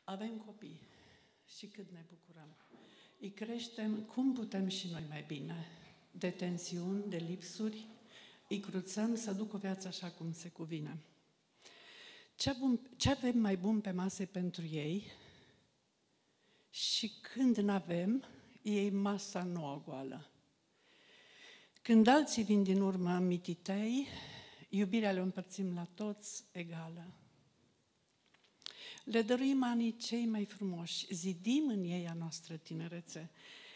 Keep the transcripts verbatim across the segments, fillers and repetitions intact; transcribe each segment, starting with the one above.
Avem copii și cât ne bucurăm. Îi creștem cum putem și noi mai bine. De tensiuni, de lipsuri, îi cruțăm să ducă o viață așa cum se cuvine. Ce, bun, ce avem mai bun pe masă pentru ei și când n-avem, ei masa nouă goală. Când alții vin din urmă mititei, iubirea le împărțim la toți egală. Le dăruim anii cei mai frumoși, zidim în ei a noastră tinerețe.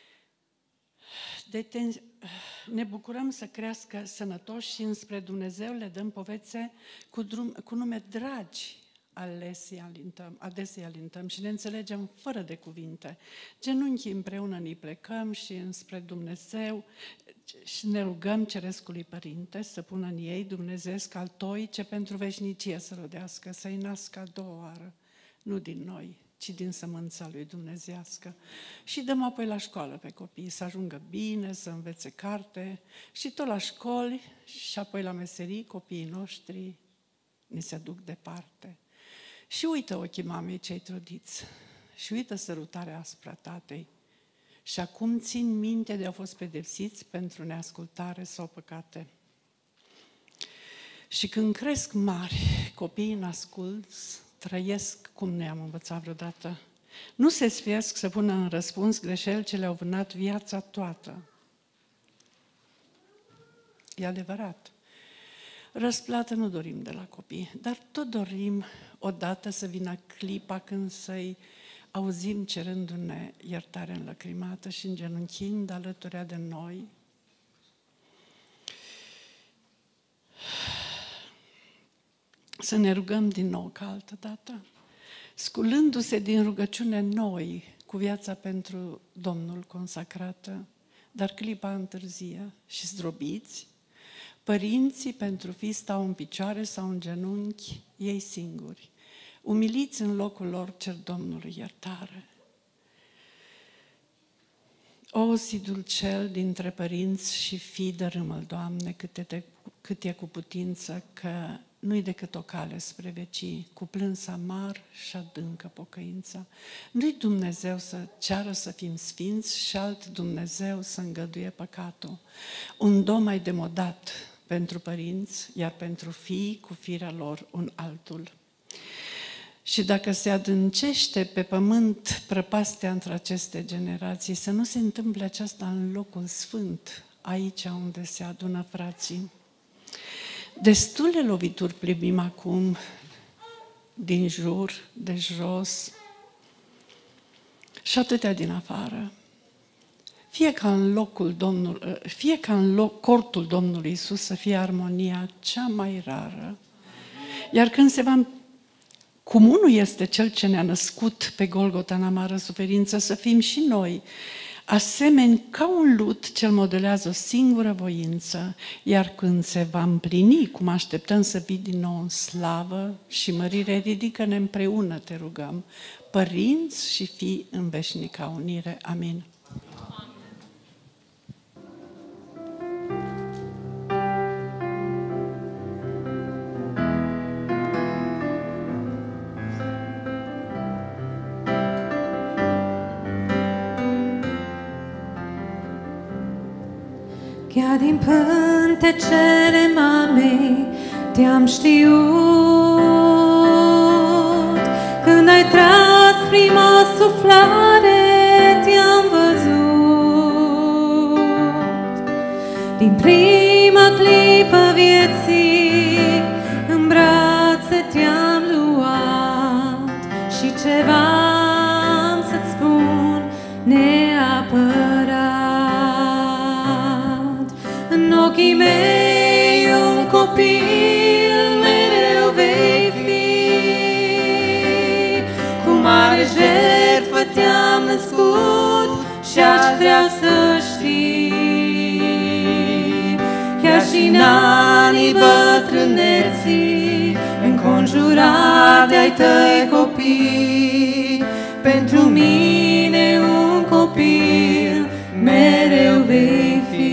De ten... Ne bucurăm să crească sănătoși și înspre Dumnezeu le dăm povețe cu, drum... cu nume dragi, alesii alintăm, adesea alintăm și le înțelegem fără de cuvinte. Genunchii împreună ne plecăm și înspre Dumnezeu și ne rugăm Cerescului Părinte să pună în ei dumnezeesc al toi ce pentru veșnicie să rodească, să-i nască a doua oară, nu din noi, ci din sămânța lui dumnezească. Și dăm apoi la școală pe copii, să ajungă bine, să învețe carte și tot la școli și apoi la meserii, copiii noștri ne se duc departe. Și uită ochii mamei cei trudiți și uită sărutarea aspră tatei. Și acum țin minte de au fost pedepsiți pentru neascultare sau păcate. Și când cresc mari, copiii n-asculți, trăiesc cum nu i-am învățat vreodată. Nu se sfiesc să pună în răspuns greșeli ce le-au vânat viața toată. E adevărat. Răsplată nu dorim de la copii, dar tot dorim odată să vină clipa când să-i auzim cerându-ne iertare înlăcrimată și îngenunchind alături de noi. Să ne rugăm din nou ca altă dată, sculându-se din rugăciune noi, cu viața pentru Domnul consacrată, dar clipa întârzie și zdrobiți, părinții pentru fii stau în picioare sau în genunchi, ei singuri. Umiliți în locul lor cer Domnului iertare. O, sidul cel dintre părinți și fii, dărâmă-l, Doamne, cât e, cât e cu putință, că nu-i decât o cale spre vecii, cu plâns amar și adâncă pocăința. Nu-i Dumnezeu să ceară să fim sfinți și alt Dumnezeu să îngăduie păcatul. Un dom mai demodat pentru părinți, iar pentru fii, cu firea lor, un altul. Și dacă se adâncește pe pământ prăpastea între aceste generații, să nu se întâmple aceasta în locul sfânt, aici unde se adună frații. Destule lovituri primim acum din jur, de jos și atâtea din afară. Fie ca în locul Domnului, fie ca în loc, cortul Domnului Iisus să fie armonia cea mai rară. Iar când se va Cum unul este Cel ce ne-a născut pe Golgota în amară suferință, să fim și noi asemeni ca un lut ce-l modelează o singură voință, iar când se va împlini, cum așteptăm să vii din nou în slavă și mărire, ridică-ne împreună, te rugăm, părinți și fii în veșnica unire. Amin. Chiar din pântecele mamei te-am știut, când ai tras prima suflare te-am văzut. Din prima clipă vieții în brațe te-am luat și ceva am să-ți spun neapărat. În ochii mei un copil mereu vei fi, cu mare jertfă te-am născut și-aș vrea să știi. Chiar și în anii bătrâneții, înconjurat de-ai tăi copii, pentru mine un copil mereu vei fi.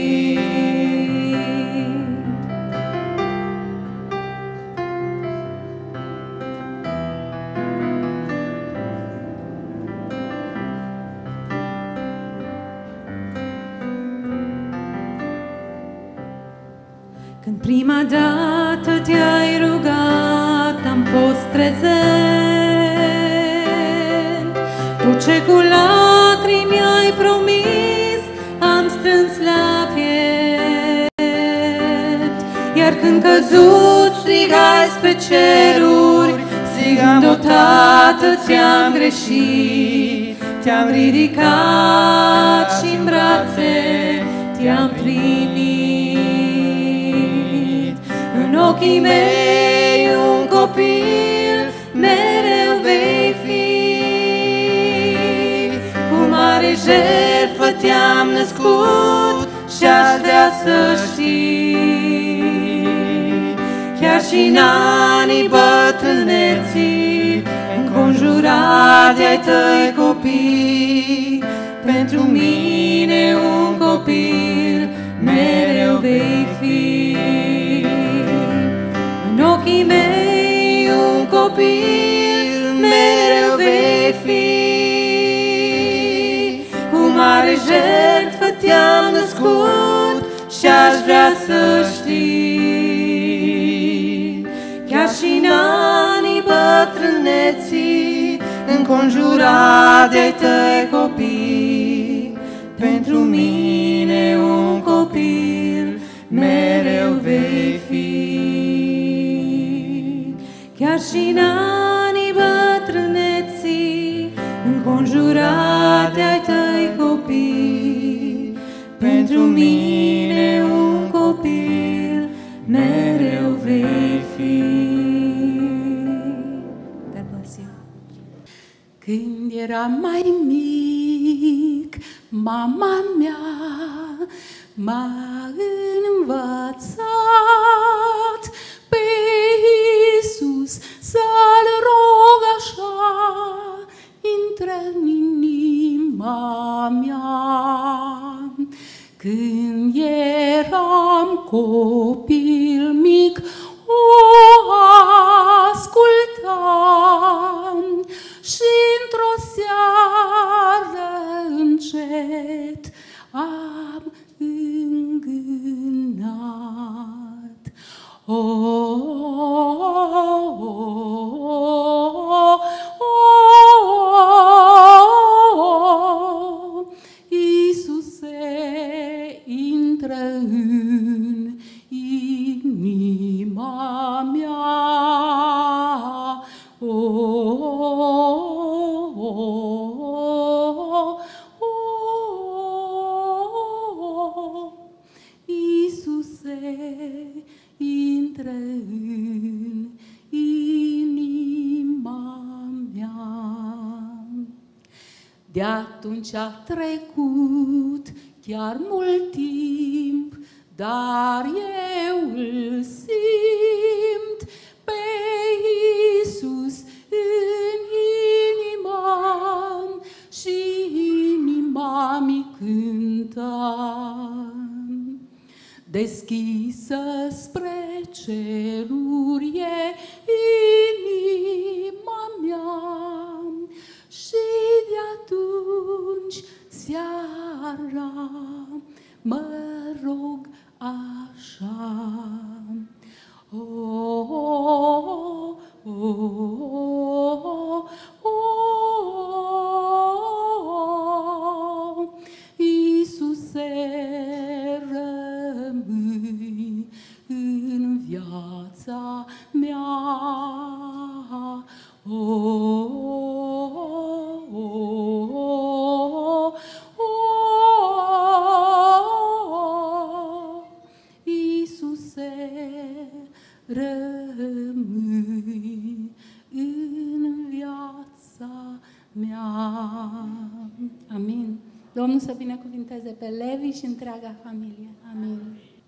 Prima dată te-ai rugat, am fost prezent. Tot ce cu lacrimi ai promis, am strâns la piept. Iar când căzut strigai spre ceruri, strigând-o, Tată, ți-am greșit. Te-am ridicat și-n brațe te-am primit. În ochii mei un copil mereu vei fi. Cu mare jertfă te-am născut și-aș vrea să știi. Chiar și în anii bătrâneții, înconjurat de-ai tăi copii, pentru mine un copil mereu vei fi. În ochii mei un copil mereu vei fi. Cu mare jertfă te-am născut și-aș vrea să știi. Chiar și în anii bătrâneții, înconjurat de-ai tăi copii, pentru mine un copil mereu vei fi. Chiar și în anii bătrâneții, înconjurat de-ai tăi copii, pentru mine un copil mereu vei fi. Când eram mai mic, mama mea m-a învățat pe Iisus să-L rog așa, intră în inima mea. Când eram copil mic, o ascultam și într-o seară încet am îngânat. Oh, oh, oh, oh, Iisuse, intră în inima mea. Oh, oh, oh, oh, Iisuse, intră în inima mea. De atunci a trecut chiar mult timp, dar eu îl simt pe Iisus în inima și inima mi cântă. Deschisă spre ceruri e inima mea și de atunci seara mă rog așa. Oh, oh, oh, oh, oh, Iisuse, rămâi în viața mea. Oh, oh, oh, oh, Iisuse, rămâi în viața mea. Amin. Domnul să binecuvinteze pe Levi și întreaga familie. Amin.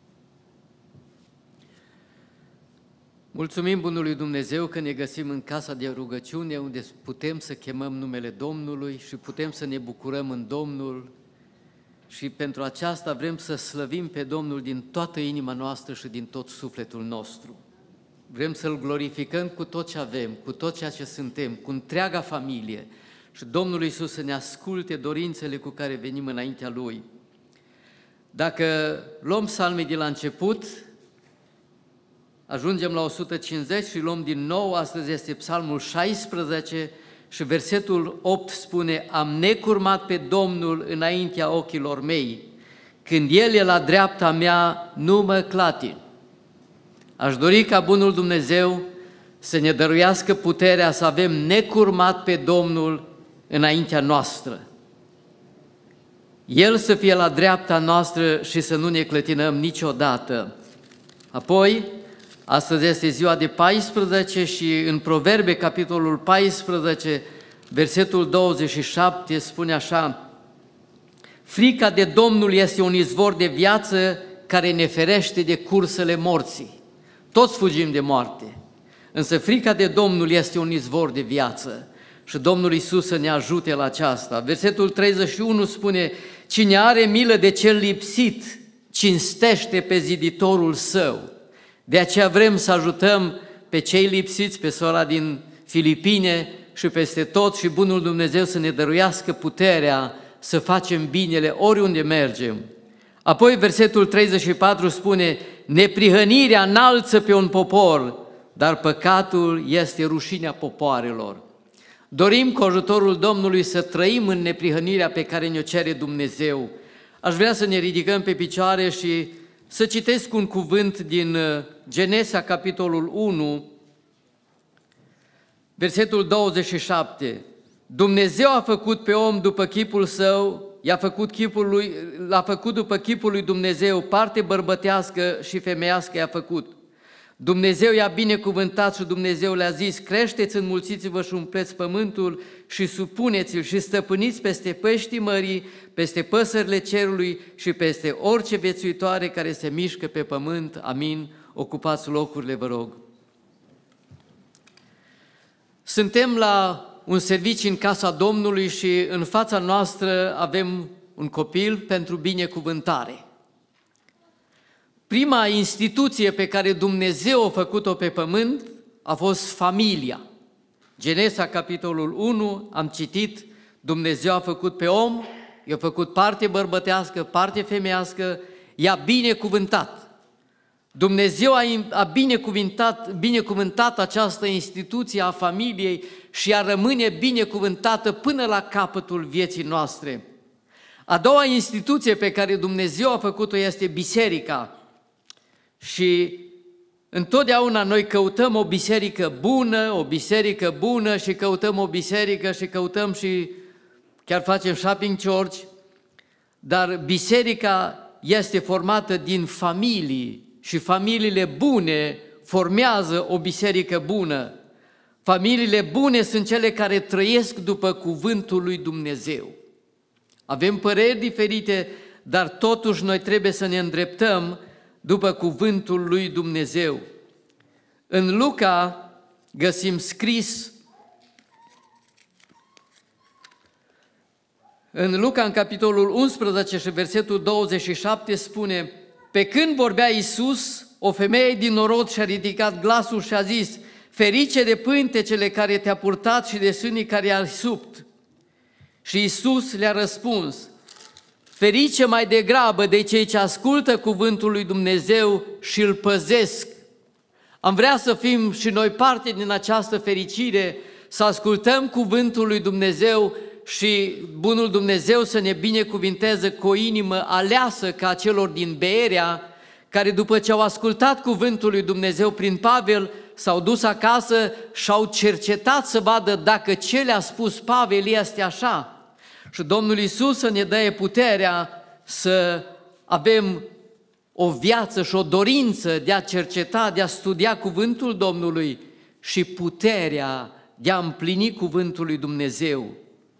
Mulțumim Bunului Dumnezeu că ne găsim în casa de rugăciune unde putem să chemăm numele Domnului și putem să ne bucurăm în Domnul și pentru aceasta vrem să slăvim pe Domnul din toată inima noastră și din tot sufletul nostru. Vrem să-L glorificăm cu tot ce avem, cu tot ceea ce suntem, cu întreaga familie și Domnul Iisus să ne asculte dorințele cu care venim înaintea Lui. Dacă luăm psalmii de la început, ajungem la o sută cincizeci și luăm din nou, astăzi este Psalmul șaisprezece și versetul opt spune: am necurmat pe Domnul înaintea ochilor mei, când El e la dreapta mea, nu mă clatin. Aș dori ca bunul Dumnezeu să ne dăruiască puterea să avem necurmat pe Domnul înaintea noastră. El să fie la dreapta noastră și să nu ne clătinăm niciodată. Apoi, astăzi este ziua de paisprezece și în Proverbe, capitolul paisprezece, versetul douăzeci și șapte, spune așa: frica de Domnul este un izvor de viață care ne ferește de cursele morții. Toți fugim de moarte, însă frica de Domnul este un izvor de viață și Domnul Iisus să ne ajute la aceasta. Versetul treizeci și unu spune: cine are milă de cel lipsit, cinstește pe ziditorul său. De aceea vrem să ajutăm pe cei lipsiți, pe sora din Filipine și peste tot, și bunul Dumnezeu să ne dăruiască puterea să facem binele oriunde mergem. Apoi versetul treizeci și patru spune: neprihănirea înalță pe un popor, dar păcatul este rușinea popoarelor. Dorim cu ajutorul Domnului să trăim în neprihănirea pe care ne-o cere Dumnezeu. Aș vrea să ne ridicăm pe picioare și să citesc un cuvânt din Genesa, capitolul unu, versetul douăzeci și șapte. Dumnezeu a făcut pe om după chipul său, i-a făcut chipul lui, l-a făcut după chipul lui Dumnezeu, parte bărbătească și femeiască i-a făcut. Dumnezeu i-a binecuvântat și Dumnezeu le-a zis: creșteți, înmulțiți-vă și umpleți pământul și supuneți-l și stăpâniți peste peștii mării, peste păsările cerului și peste orice viețuitoare care se mișcă pe pământ. Amin. Ocupați locurile, vă rog. Suntem la un serviciu în casa Domnului și în fața noastră avem un copil pentru binecuvântare. Prima instituție pe care Dumnezeu a făcut-o pe pământ a fost familia. Genesa, capitolul unu, am citit: Dumnezeu a făcut pe om, i-a făcut parte bărbătească, parte femeiască, i-a binecuvântat. Dumnezeu a binecuvântat, binecuvântat această instituție a familiei și a rămâne binecuvântată până la capătul vieții noastre. A doua instituție pe care Dumnezeu a făcut-o este biserica. Și întotdeauna noi căutăm o biserică bună, o biserică bună și căutăm o biserică și căutăm și chiar facem shopping church, dar biserica este formată din familii și familiile bune formează o biserică bună. Familiile bune sunt cele care trăiesc după cuvântul lui Dumnezeu. Avem păreri diferite, dar totuși noi trebuie să ne îndreptăm după cuvântul lui Dumnezeu. În Luca găsim scris, în Luca, în capitolul unsprezece și versetul douăzeci și șapte spune: pe când vorbea Iisus, o femeie din norod și-a ridicat glasul și a zis: ferice de pântecele care te-a purtat și de sânii care i-a supt. Și Iisus le-a răspuns: ferice mai degrabă de cei ce ascultă cuvântul lui Dumnezeu și îl păzesc. Am vrea să fim și noi parte din această fericire, să ascultăm cuvântul lui Dumnezeu și bunul Dumnezeu să ne binecuvinteze cu o inimă aleasă ca celor din Berea, care după ce au ascultat cuvântul lui Dumnezeu prin Pavel, s-au dus acasă și au cercetat să vadă dacă ce le-a spus Pavel este așa. Și Domnul Iisus să ne dea puterea să avem o viață și o dorință de a cerceta, de a studia cuvântul Domnului și puterea de a împlini cuvântul lui Dumnezeu.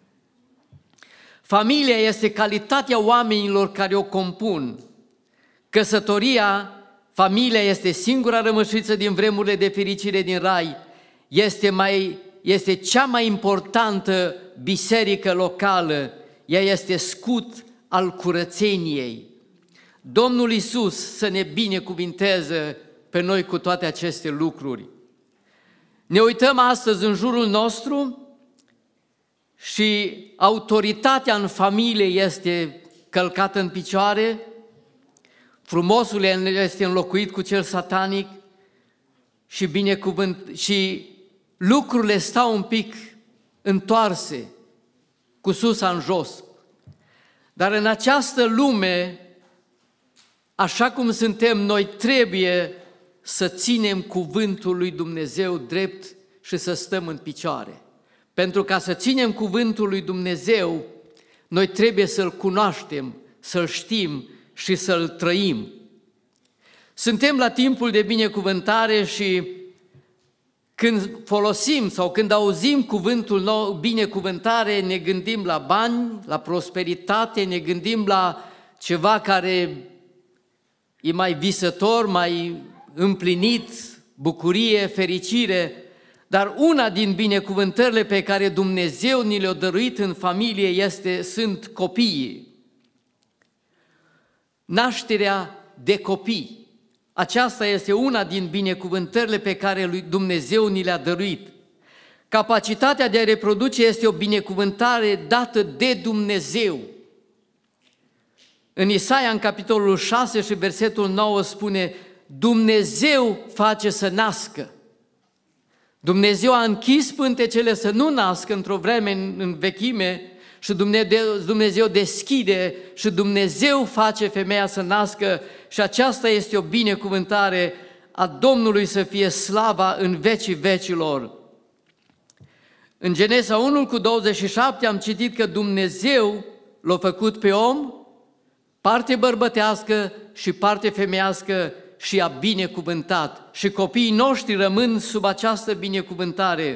Familia este calitatea oamenilor care o compun. Căsătoria, familia este singura rămășiță din vremurile de fericire din rai, este, mai, este cea mai importantă biserică locală, ea este scut al curățeniei. Domnul Iisus să ne binecuvinteze pe noi cu toate aceste lucruri. Ne uităm astăzi în jurul nostru și autoritatea în familie este călcată în picioare, frumosul este înlocuit cu cel satanic și binecuvânt și lucrurile stau un pic întoarse, cu sus în jos. Dar în această lume, așa cum suntem, noi trebuie să ținem cuvântul lui Dumnezeu drept și să stăm în picioare. Pentru ca să ținem cuvântul lui Dumnezeu, noi trebuie să-L cunoaștem, să-L știm și să-L trăim. Suntem la timpul de binecuvântare și când folosim sau când auzim cuvântul nou, binecuvântare, ne gândim la bani, la prosperitate, ne gândim la ceva care e mai visător, mai împlinit, bucurie, fericire, dar una din binecuvântările pe care Dumnezeu ni le-a dăruit în familie este, sunt copiii. Nașterea de copii. Aceasta este una din binecuvântările pe care lui Dumnezeu ni le-a dăruit. Capacitatea de a reproduce este o binecuvântare dată de Dumnezeu. În Isaia, în capitolul șase și versetul nouă spune: Dumnezeu face să nască. Dumnezeu a închis pântecele să nu nască într-o vreme în, în vechime și Dumnezeu, Dumnezeu deschide și Dumnezeu face femeia să nască și aceasta este o binecuvântare a Domnului, să fie slava în vecii vecilor. În Genesa unu cu douăzeci și șapte am citit că Dumnezeu l-a făcut pe om, parte bărbătească și parte femeiască, și a binecuvântat. Și copiii noștri rămân sub această binecuvântare.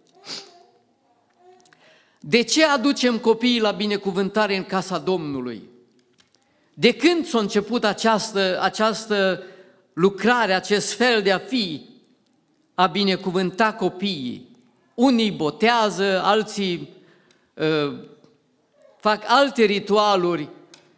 De ce aducem copiii la binecuvântare în casa Domnului? De când s-a început această, această lucrare, acest fel de a fi, a binecuvânta copiii? Unii botează, alții uh, fac alte ritualuri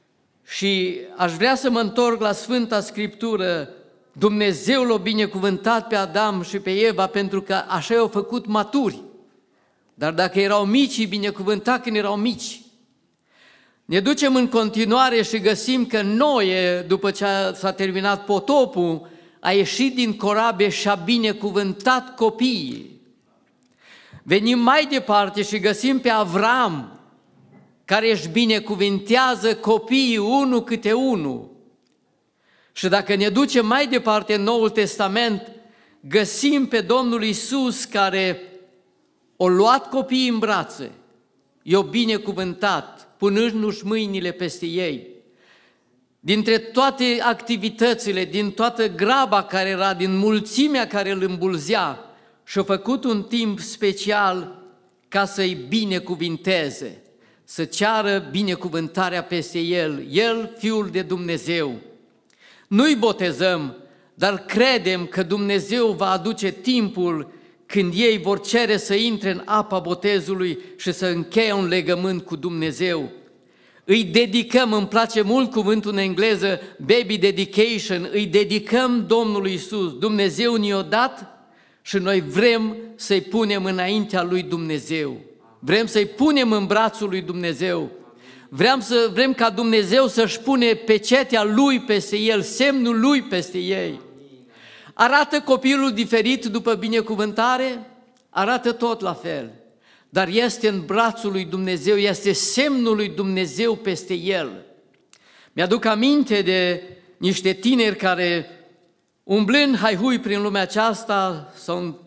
și aș vrea să mă întorc la Sfânta Scriptură. Dumnezeu l-a binecuvântat pe Adam și pe Eva pentru că așa i-au făcut maturi. Dar dacă erau mici, îi binecuvânta când erau mici. Ne ducem în continuare și găsim că Noe, după ce s-a terminat potopul, a ieșit din corabie și a binecuvântat copiii. Venim mai departe și găsim pe Avram, care își binecuvintează copiii unul câte unul. Și dacă ne ducem mai departe în Noul Testament, găsim pe Domnul Iisus care o luat copiii în brațe, i-o binecuvântat, punându-și mâinile peste ei. Dintre toate activitățile, din toată graba care era, din mulțimea care îl îmbulzea, și-a făcut un timp special ca să-i binecuvinteze, să ceară binecuvântarea peste el, el, Fiul de Dumnezeu. Nu-i botezăm, dar credem că Dumnezeu va aduce timpul când ei vor cere să intre în apa botezului și să încheie un legământ cu Dumnezeu. Îi dedicăm, îmi place mult cuvântul în engleză, baby dedication, îi dedicăm Domnului Iisus. Dumnezeu ne-a dat și noi vrem să-i punem înaintea lui Dumnezeu. Vrem să-i punem în brațul lui Dumnezeu. Vrem, să, vrem ca Dumnezeu să-și pune pecetea lui peste el, semnul lui peste ei. Arată copilul diferit după binecuvântare? Arată tot la fel. Dar este în brațul lui Dumnezeu, este semnul lui Dumnezeu peste el. Mi-aduc aminte de niște tineri care, umblând haihui prin lumea aceasta, s-au,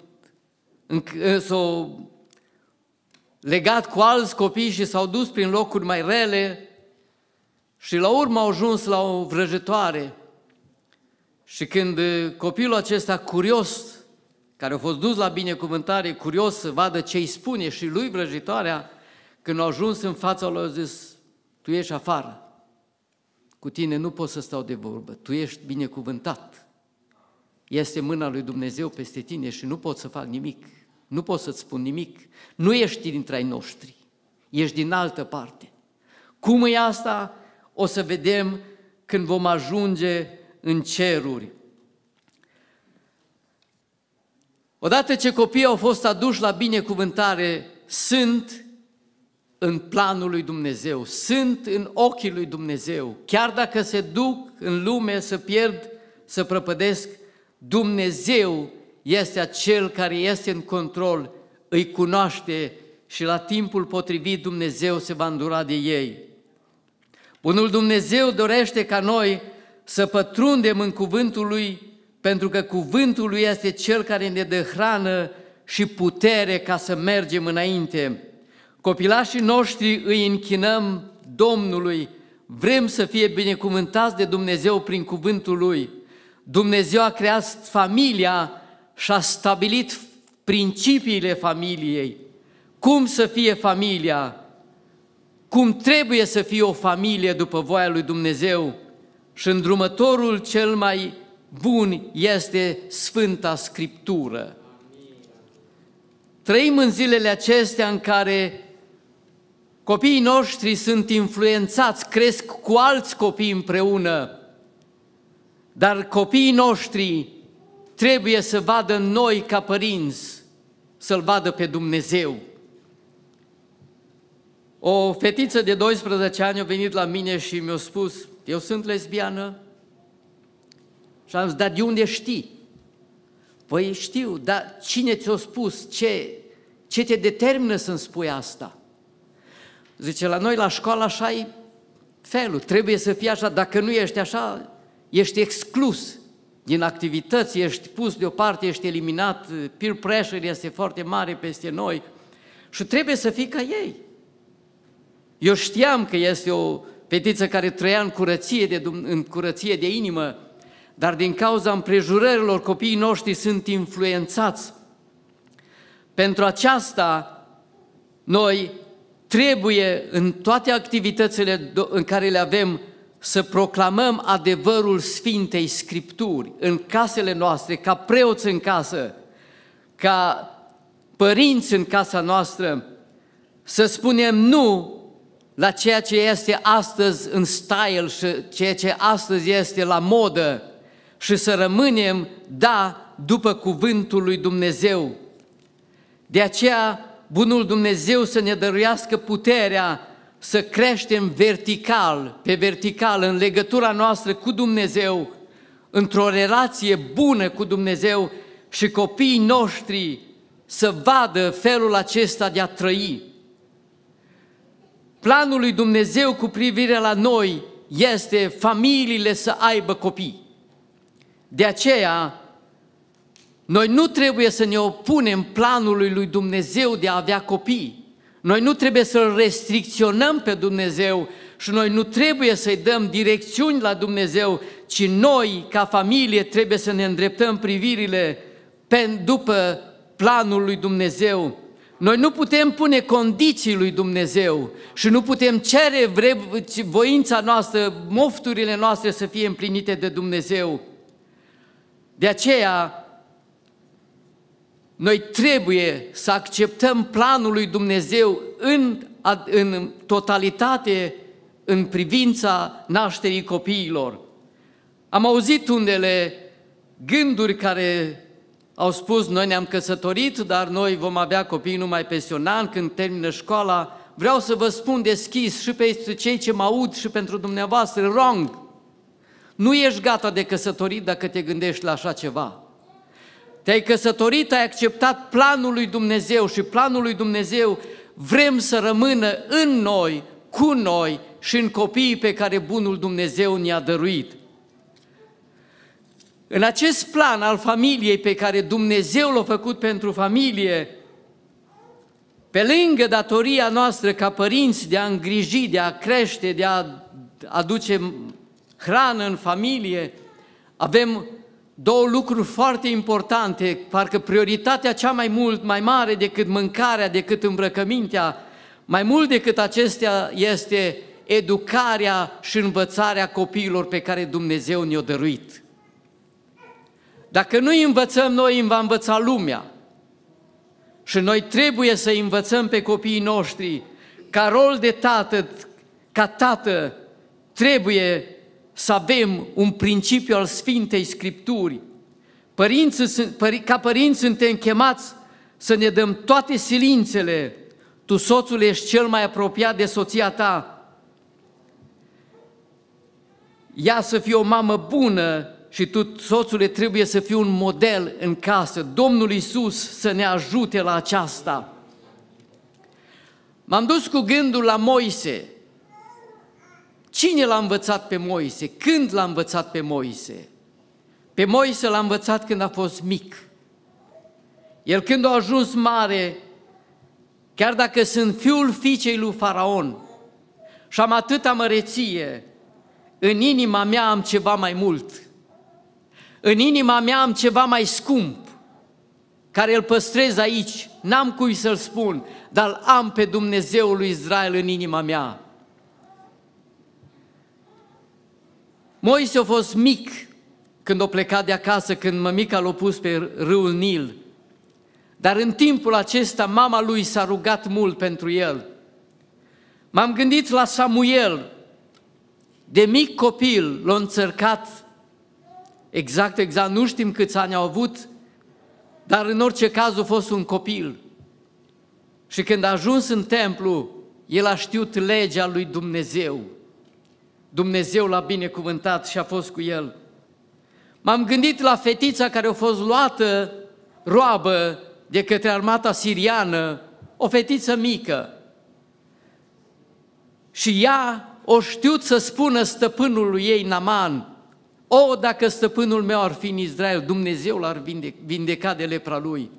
s-au legat cu alți copii și s-au dus prin locuri mai rele și la urmă au ajuns la o vrăjitoare. Și când copilul acesta curios, care a fost dus la binecuvântare, curios să vadă ce îi spune și lui vrăjitoarea, când a ajuns în fața lui, a zis: tu ești afară, cu tine nu pot să stau de vorbă, tu ești binecuvântat. Este mâna lui Dumnezeu peste tine și nu pot să fac nimic, nu pot să-ți spun nimic, nu ești dintre ai noștri, ești din altă parte. Cum e asta? O să vedem când vom ajunge în ceruri. Odată ce copiii au fost aduși la binecuvântare, sunt în planul lui Dumnezeu, sunt în ochii lui Dumnezeu. Chiar dacă se duc în lume să pierd, să prăpădesc, Dumnezeu este acel care este în control, îi cunoaște și la timpul potrivit Dumnezeu se va îndura de ei. Bunul Dumnezeu dorește ca noi să pătrundem în cuvântul Lui, pentru că cuvântul Lui este Cel care ne dă hrană și putere ca să mergem înainte. Copilașii noștri îi închinăm Domnului, vrem să fie binecuvântați de Dumnezeu prin cuvântul Lui. Dumnezeu a creat familia și a stabilit principiile familiei. Cum să fie familia? Cum trebuie să fie o familie după voia lui Dumnezeu? Și îndrumătorul cel mai bun este Sfânta Scriptură. Trăim în zilele acestea în care copiii noștri sunt influențați, cresc cu alți copii împreună, dar copiii noștri trebuie să vadă în noi ca părinți, să-L vadă pe Dumnezeu. O fetiță de doisprezece ani a venit la mine și mi-a spus: eu sunt lesbiană. Și am zis: dar de unde știi? Păi știu, dar cine ți-a spus? Ce, ce te determină să-mi spui asta? Zice: la noi la școală așa e felul, trebuie să fie așa, dacă nu ești așa, ești exclus din activități, ești pus deoparte, ești eliminat, peer pressure este foarte mare peste noi și trebuie să fii ca ei. Eu știam că este o fetiță care trăia în curăție de, în curăție de inimă, dar din cauza împrejurărilor copiii noștri sunt influențați. Pentru aceasta, noi trebuie în toate activitățile în care le avem să proclamăm adevărul Sfintei Scripturi în casele noastre, ca preoți în casă, ca părinți în casa noastră, să spunem nu la ceea ce este astăzi în style și ceea ce astăzi este la modă și să rămânem, da, după cuvântul lui Dumnezeu. De aceea, bunul Dumnezeu să ne dăruiască puterea să creștem vertical, pe vertical, în legătura noastră cu Dumnezeu, într-o relație bună cu Dumnezeu și copiii noștri să vadă felul acesta de a trăi. Planul lui Dumnezeu cu privire la noi este familiile să aibă copii. De aceea, noi nu trebuie să ne opunem planului lui Dumnezeu de a avea copii. Noi nu trebuie să-L restricționăm pe Dumnezeu și noi nu trebuie să-i dăm direcțiuni la Dumnezeu, ci noi, ca familie, trebuie să ne îndreptăm privirile pe, după planul lui Dumnezeu. Noi nu putem pune condiții lui Dumnezeu și nu putem cere vre, voința noastră, mofturile noastre să fie împlinite de Dumnezeu. De aceea, noi trebuie să acceptăm planul lui Dumnezeu în, în totalitate în privința nașterii copiilor. Am auzit unele gânduri care au spus: noi ne-am căsătorit, dar noi vom avea copii numai peste un an, când termină școala. Vreau să vă spun deschis și pentru cei ce mă aud și pentru dumneavoastră: wrong! Nu ești gata de căsătorit dacă te gândești la așa ceva. Te-ai căsătorit, ai acceptat planul lui Dumnezeu și planul lui Dumnezeu vrem să rămână în noi, cu noi și în copiii pe care bunul Dumnezeu ne-a dăruit. În acest plan al familiei pe care Dumnezeu l-a făcut pentru familie, pe lângă datoria noastră ca părinți de a îngriji, de a crește, de a aduce hrană în familie, avem două lucruri foarte importante, parcă prioritatea cea mai mult, mai mare decât mâncarea, decât îmbrăcămintea, mai mult decât acestea este educarea și învățarea copiilor pe care Dumnezeu ne-a dăruit. Dacă nu îi învățăm noi, îi va învăța lumea. Și noi trebuie să învățăm pe copiii noștri, ca rol de tată, ca tată, trebuie să avem un principiu al Sfintei Scripturi. Părinții, ca părinți suntem chemați să ne dăm toate silințele. Tu, soțul, ești cel mai apropiat de soția ta. Ea să fie o mamă bună și tu, soțule, trebuie să fii un model în casă. Domnul Iisus să ne ajute la aceasta. M-am dus cu gândul la Moise. Cine l-a învățat pe Moise? Când l-a învățat pe Moise? Pe Moise l-a învățat când a fost mic. El când a ajuns mare, chiar dacă sunt fiul fiicei lui Faraon și am atâta măreție, în inima mea am ceva mai mult. În inima mea am ceva mai scump, care îl păstrez aici. N-am cui să-l spun, dar am pe Dumnezeul lui Israel în inima mea. Moise a fost mic când a plecat de acasă, când mămica l-a pus pe râul Nil. Dar în timpul acesta mama lui s-a rugat mult pentru el. M-am gândit la Samuel. De mic copil l-a înțărcat, exact, exact, nu știm câți ani au avut, dar în orice caz a fost un copil. Și când a ajuns în templu, el a știut legea lui Dumnezeu. Dumnezeu l-a binecuvântat și a fost cu el. M-am gândit la fetița care a fost luată roabă de către armata siriană, o fetiță mică. Și ea o știut să spună stăpânului ei, Naman: o, dacă stăpânul meu ar fi în Israel, Dumnezeu l-ar vindeca de lepra lui.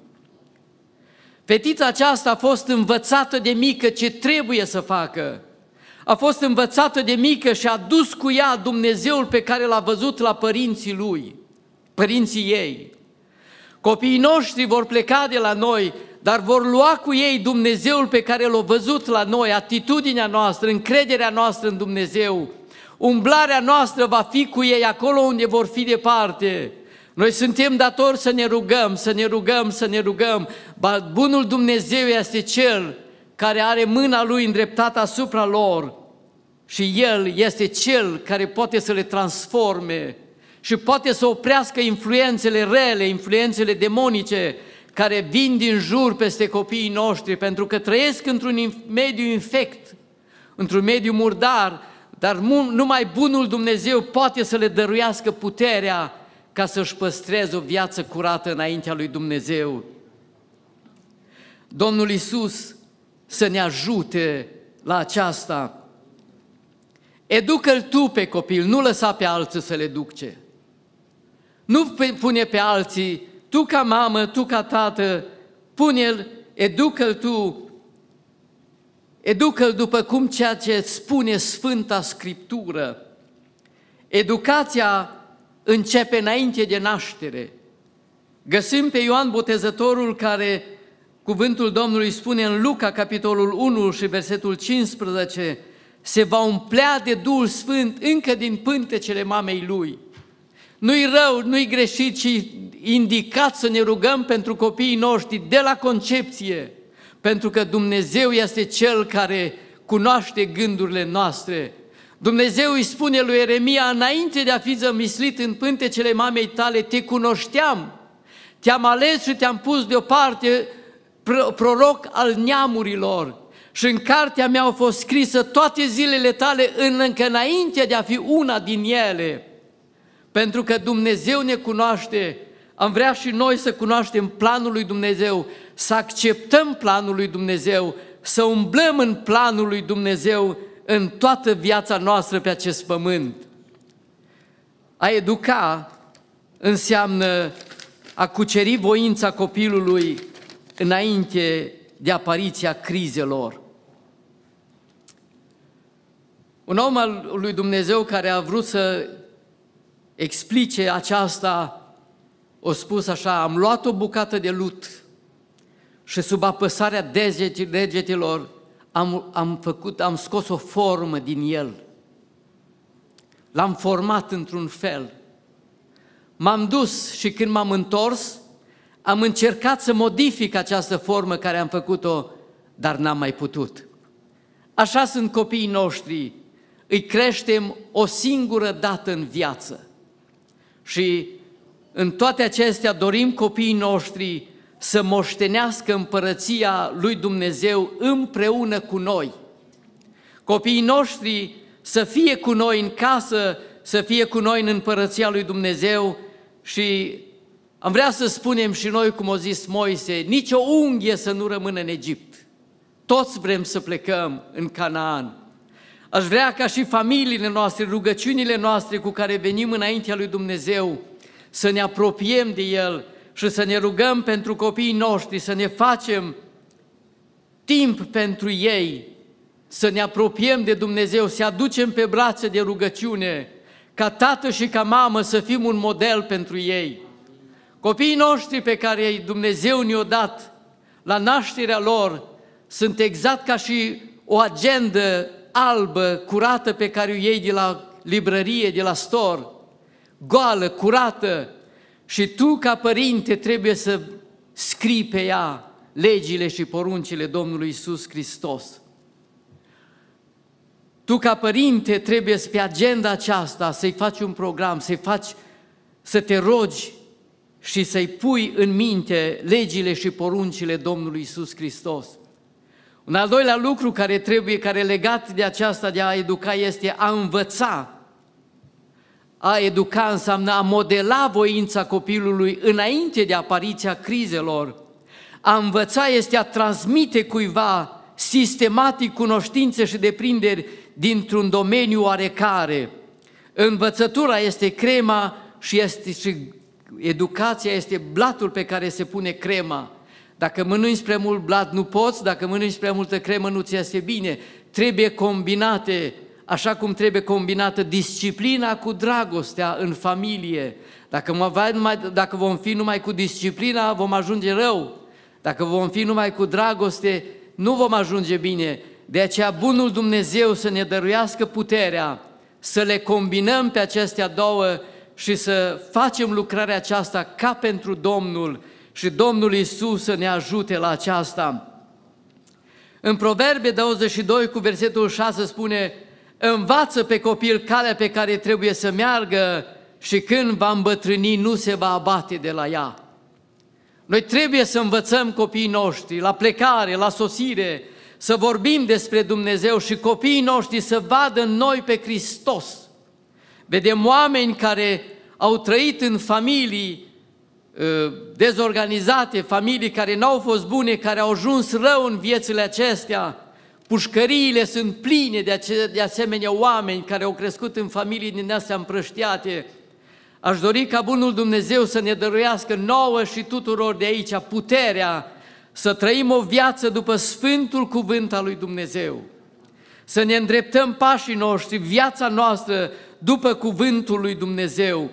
Fetița aceasta a fost învățată de mică ce trebuie să facă. A fost învățată de mică și a dus cu ea Dumnezeul pe care l-a văzut la părinții lui, părinții ei. Copiii noștri vor pleca de la noi, dar vor lua cu ei Dumnezeul pe care l-au văzut la noi, atitudinea noastră, încrederea noastră în Dumnezeu. Umblarea noastră va fi cu ei acolo unde vor fi departe. Noi suntem datori să ne rugăm, să ne rugăm, să ne rugăm. Bunul Dumnezeu este Cel care are mâna Lui îndreptată asupra lor și El este Cel care poate să le transforme și poate să oprească influențele rele, influențele demonice care vin din jur peste copiii noștri, pentru că trăiesc într-un mediu infect, într-un mediu murdar, dar numai bunul Dumnezeu poate să le dăruiască puterea ca să-și păstreze o viață curată înaintea lui Dumnezeu. Domnul Iisus să ne ajute la aceasta. Educă-l tu pe copil, nu lăsa pe alții să le educe. Nu pune pe alții, tu ca mamă, tu ca tată, pune-l, educă-l tu, educă-l după cum ceea ce îți spune Sfânta Scriptură. Educația începe înainte de naștere. Găsim pe Ioan Botezătorul care, cuvântul Domnului spune în Luca, capitolul unu și versetul cincisprezece, se va umplea de Duhul Sfânt încă din pântecele mamei lui. Nu-i rău, nu-i greșit, ci indicat să ne rugăm pentru copiii noștri de la concepție, pentru că Dumnezeu este Cel care cunoaște gândurile noastre. Dumnezeu îi spune lui Ieremia: înainte de a fi zămislit în pântecele mamei tale, te cunoșteam, te-am ales și te-am pus deoparte proroc al neamurilor. Și în cartea mea au fost scrisă toate zilele tale încă înainte de a fi una din ele. Pentru că Dumnezeu ne cunoaște, am vrea și noi să cunoaștem planul lui Dumnezeu, să acceptăm planul lui Dumnezeu, să umblăm în planul lui Dumnezeu în toată viața noastră pe acest pământ. A educa înseamnă a cuceri voința copilului înainte de apariția crizelor. Un om al lui Dumnezeu care a vrut să explice aceasta, a spus așa: am luat o bucată de lut și sub apăsarea degetelor am, am, făcut, am scos o formă din el. L-am format într-un fel. M-am dus și când m-am întors, am încercat să modific această formă care am făcut-o, dar n-am mai putut. Așa sunt copiii noștri, îi creștem o singură dată în viață. Și în toate acestea dorim copiii noștri să moștenească împărăția lui Dumnezeu împreună cu noi. Copiii noștri să fie cu noi în casă să fie cu noi în împărăția lui Dumnezeu și am vrea să spunem și noi, cum a zis Moise, nici o unghie să nu rămână în Egipt. Toți vrem să plecăm în Canaan. Aș vrea ca și familiile noastre, rugăciunile noastre cu care venim înaintea lui Dumnezeu, să ne apropiem de El și să ne rugăm pentru copiii noștri, să ne facem timp pentru ei, să ne apropiem de Dumnezeu, să aducem pe brațe de rugăciune, ca tată și ca mamă să fim un model pentru ei. Copiii noștri pe care Dumnezeu ne-a dat la nașterea lor sunt exact ca și o agendă albă, curată, pe care o iei de la librărie, de la store, goală, curată, și tu ca părinte trebuie să scrii pe ea legile și poruncile Domnului Iisus Hristos. Tu ca părinte trebuie pe agenda aceasta să-i faci un program, să-i faci, să te rogi și să-i pui în minte legile și poruncile Domnului Iisus Hristos. Un al doilea lucru care trebuie, care legat de aceasta de a educa, este a învăța. A educa înseamnă a modela voința copilului înainte de apariția crizelor. A învăța este a transmite cuiva sistematic cunoștințe și deprinderi dintr-un domeniu oarecare. Învățătura este crema și, este, și educația este blatul pe care se pune crema. Dacă mănânci prea mult blat nu poți, dacă mănânci prea multă cremă nu ți iese bine. Trebuie combinate, așa cum trebuie combinată disciplina cu dragostea în familie. Dacă, dacă vom fi numai cu disciplina, vom ajunge rău. Dacă vom fi numai cu dragoste, nu vom ajunge bine. De aceea bunul Dumnezeu să ne dăruiască puterea, să le combinăm pe acestea două și să facem lucrarea aceasta ca pentru Domnul și Domnul Iisus să ne ajute la aceasta. În Proverbe douăzeci și doi cu versetul șase spune: învață pe copil calea pe care trebuie să meargă și când va îmbătrâni nu se va abate de la ea. Noi trebuie să învățăm copiii noștri la plecare, la sosire, să vorbim despre Dumnezeu și copiii noștri să vadă în noi pe Hristos. Vedem oameni care au trăit în familii dezorganizate, familii care n-au fost bune, care au ajuns rău în viețile acestea. Pușcăriile sunt pline de, ace- de asemenea oameni care au crescut în familii din astea împrăștiate. Aș dori ca bunul Dumnezeu să ne dăruiască nouă și tuturor de aici puterea să trăim o viață după Sfântul Cuvânt al lui Dumnezeu, să ne îndreptăm pașii noștri, viața noastră după Cuvântul lui Dumnezeu.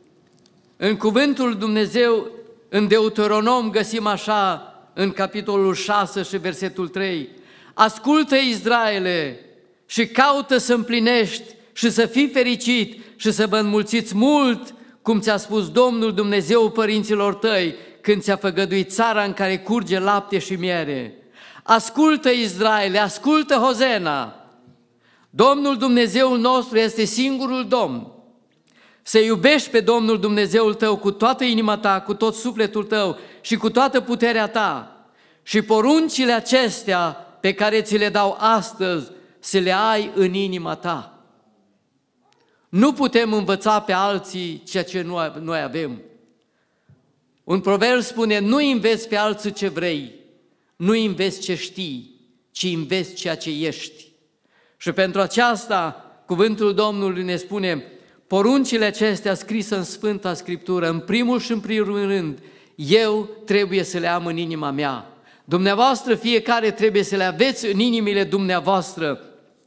În Cuvântul lui Dumnezeu, în Deuteronom, găsim așa, în capitolul șase și versetul trei: ascultă, Israele, și caută să împlinești și să fii fericit și să vă înmulțiți mult, cum ți-a spus Domnul Dumnezeu părinților tăi, când ți-a făgăduit țara în care curge lapte și miere. Ascultă, Israele, ascultă, Hozena! Domnul Dumnezeul nostru este singurul Domn. Să iubești pe Domnul Dumnezeul tău cu toată inima ta, cu tot sufletul tău și cu toată puterea ta. Și poruncile acestea pe care ți le dau astăzi, să le ai în inima ta. Nu putem învăța pe alții ceea ce noi avem. Un proverb spune: nu înveți pe alții ce vrei, nu înveți ce știi, ci înveți ceea ce ești. Și pentru aceasta, cuvântul Domnului ne spune: poruncile acestea scrise în Sfânta Scriptură, în primul și în primul rând, eu trebuie să le am în inima mea. Dumneavoastră, fiecare trebuie să le aveți în inimile dumneavoastră.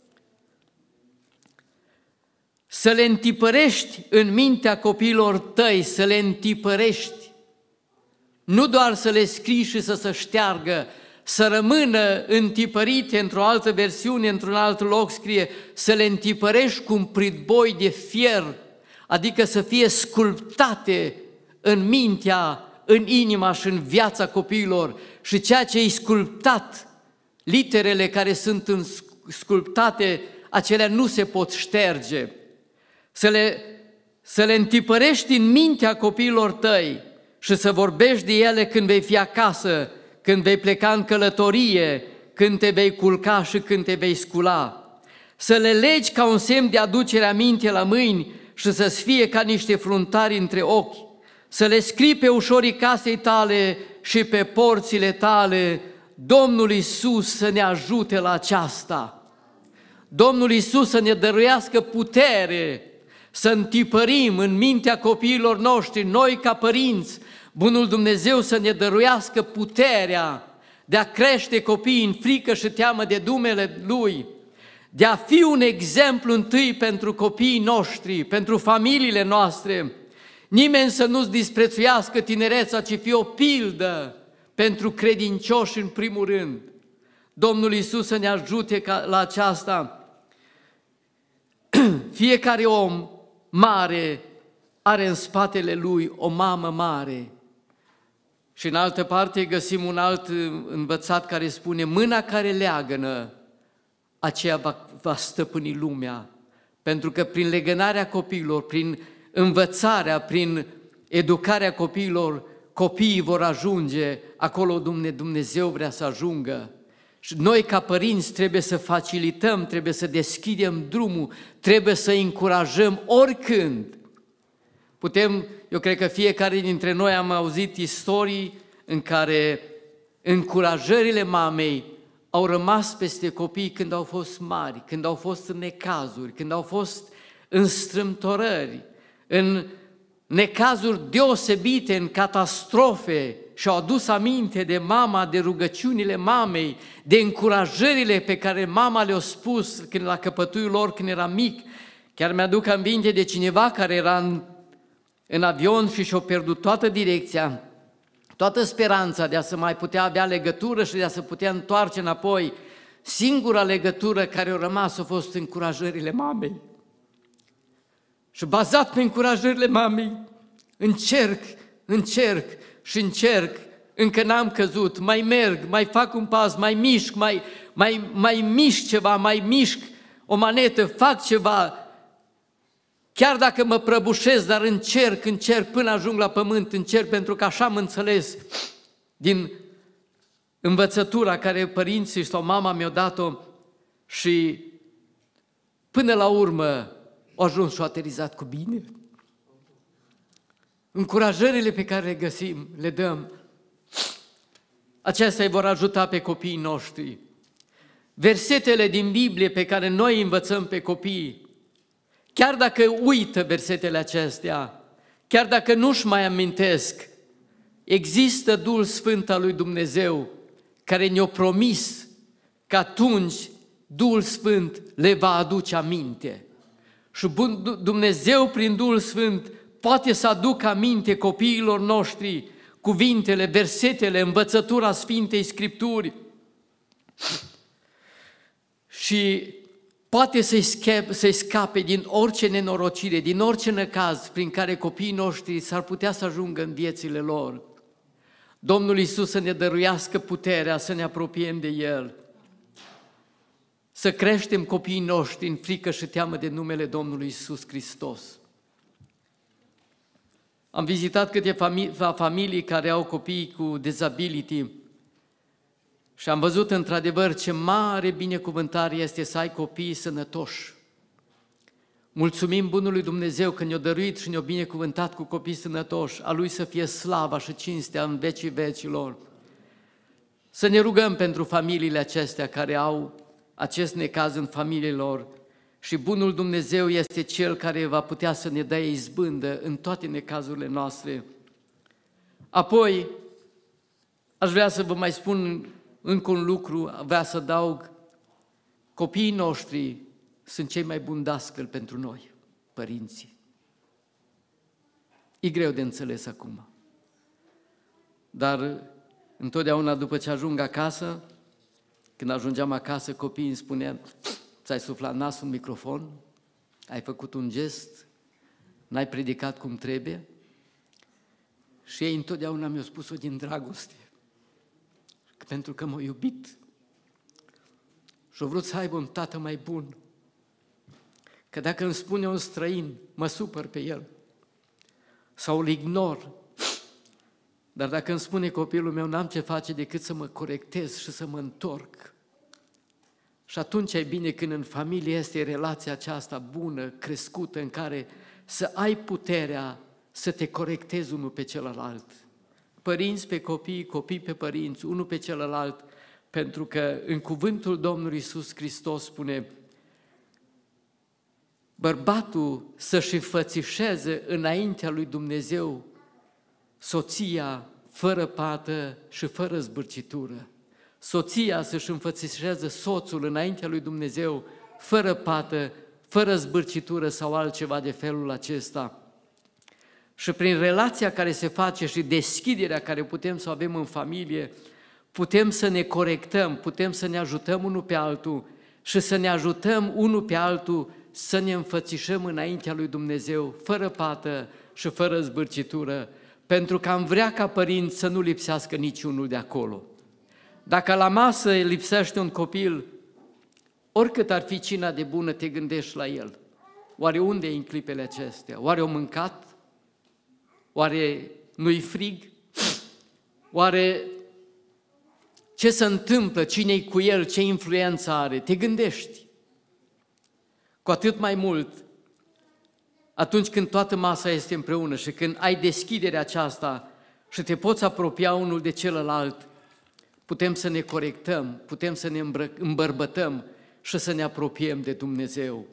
Să le întipărești în mintea copiilor tăi, să le întipărești. Nu doar să le scrii și să se șteargă, să rămână întipărite într-o altă versiune, într-un alt loc scrie, să le întipărești cu un pritboi de fier, adică să fie sculptate în mintea, în inima și în viața copiilor. Și ceea ce e sculptat, literele care sunt sculptate, acelea nu se pot șterge. Să le, să le întipărești în mintea copiilor tăi și să vorbești de ele când vei fi acasă, când vei pleca în călătorie, când te vei culca și când te vei scula. Să le legi ca un semn de aducere aminte la mâini și să-ți fie ca niște fruntari între ochi, să le scrii pe ușorii casei tale și pe porțile tale. Domnul Iisus să ne ajute la aceasta. Domnul Iisus să ne dăruiască putere să întipărim în mintea copiilor noștri, noi ca părinți, Bunul Dumnezeu să ne dăruiască puterea de a crește copiii în frică și teamă de numele Lui, de a fi un exemplu întâi pentru copiii noștri, pentru familiile noastre. Nimeni să nu-ți disprețuiască tinereța, ci fie o pildă pentru credincioși în primul rând. Domnul Iisus să ne ajute la aceasta. Fiecare om mare are în spatele lui o mamă mare. Și în altă parte găsim un alt învățat care spune: mâna care leagănă, aceea va, va stăpâni lumea. Pentru că prin legănarea copiilor, prin învățarea, prin educarea copiilor, copiii vor ajunge acolo unde Dumnezeu vrea să ajungă. Și noi ca părinți trebuie să facilităm, trebuie să deschidem drumul, trebuie să încurajăm oricând. Putem, eu cred că fiecare dintre noi am auzit istorii în care încurajările mamei au rămas peste copii când au fost mari, când au fost în necazuri, când au fost în strâmtorări, în necazuri deosebite, în catastrofe, și au adus aminte de mama, de rugăciunile mamei, de încurajările pe care mama le-a spus când la căpătuiul lor când era mic. Chiar mi-aduc aminte de cineva care era în, în avion și și-a pierdut toată direcția, toată speranța de a se mai putea avea legătură și de a se putea întoarce înapoi. Singura legătură care a rămas a fost încurajările mamei. Și bazat pe încurajările mamei, încerc, încerc și încerc, încă n-am căzut, mai merg, mai fac un pas, mai mișc, mai, mai, mai mișc ceva, mai mișc o manetă, fac ceva, chiar dacă mă prăbușesc, dar încerc, încerc până ajung la pământ, încerc pentru că așa am înțeles din învățătura care părinții sau mama mi-au dat-o și până la urmă a ajuns și a aterizat cu bine. Încurajările pe care le găsim, le dăm, acestea îi vor ajuta pe copiii noștri. Versetele din Biblie pe care noi învățăm pe copii, chiar dacă uită versetele acestea, chiar dacă nu-și mai amintesc, există Duhul Sfânt al lui Dumnezeu care ne-a promis că atunci Duhul Sfânt le va aduce aminte. Și Dumnezeu prin Duhul Sfânt poate să aducă aminte copiilor noștri cuvintele, versetele, învățătura Sfintei Scripturi și poate să-i scape, să-i scape din orice nenorocire, din orice năcaz prin care copiii noștri s-ar putea să ajungă în viețile lor. Domnul Iisus să ne dăruiască puterea să ne apropiem de El, să creștem copiii noștri în frică și teamă de numele Domnului Iisus Hristos. Am vizitat câteva familii care au copii cu disability și am văzut într-adevăr ce mare binecuvântare este să ai copii sănătoși. Mulțumim Bunului Dumnezeu că ne-a dăruit și ne-a binecuvântat cu copii sănătoși, a Lui să fie slava și cinstea în vecii vecilor. Să ne rugăm pentru familiile acestea care au acest necaz în familiile lor și Bunul Dumnezeu este Cel care va putea să ne dea izbândă în toate necazurile noastre. Apoi, aș vrea să vă mai spun încă un lucru, vreau să adaug, copiii noștri sunt cei mai buni dascăli pentru noi, părinții. E greu de înțeles acum, dar întotdeauna după ce ajung acasă, când ajungeam acasă, copiii îmi spuneau: ți-ai suflat nasul în microfon? Ai făcut un gest? N-ai predicat cum trebuie? Și ei întotdeauna mi-au spus-o din dragoste, pentru că m-au iubit și au vrut să aibă un tată mai bun. Că dacă îmi spune un străin, mă supăr pe el sau îl ignor, dar dacă îmi spune copilul meu, n-am ce face decât să mă corectez și să mă întorc. Și atunci e bine când în familie este relația aceasta bună, crescută, în care să ai puterea să te corectezi unul pe celălalt. Părinți pe copii, copii pe părinți, unul pe celălalt, pentru că în cuvântul Domnului Iisus Hristos spune bărbatul să-și înfățișeze înaintea lui Dumnezeu soția fără pată și fără zbârcitură. Soția să-și înfățișeze soțul înaintea lui Dumnezeu fără pată, fără zbârcitură sau altceva de felul acesta. Și prin relația care se face și deschiderea care putem să o avem în familie, putem să ne corectăm, putem să ne ajutăm unul pe altul și să ne ajutăm unul pe altul să ne înfățișăm înaintea lui Dumnezeu, fără pată și fără zbârcitură, pentru că am vrea ca părinți să nu lipsească niciunul de acolo. Dacă la masă lipsește un copil, oricât ar fi cina de bună, te gândești la el. Oare unde e în clipele acestea? Oare o mâncat? Oare nu-i frig? Oare ce se întâmplă? Cine-i cu el? Ce influență are? Te gândești. Cu atât mai mult, atunci când toată masa este împreună și când ai deschiderea aceasta și te poți apropia unul de celălalt, putem să ne corectăm, putem să ne îmbărbătăm și să ne apropiem de Dumnezeu.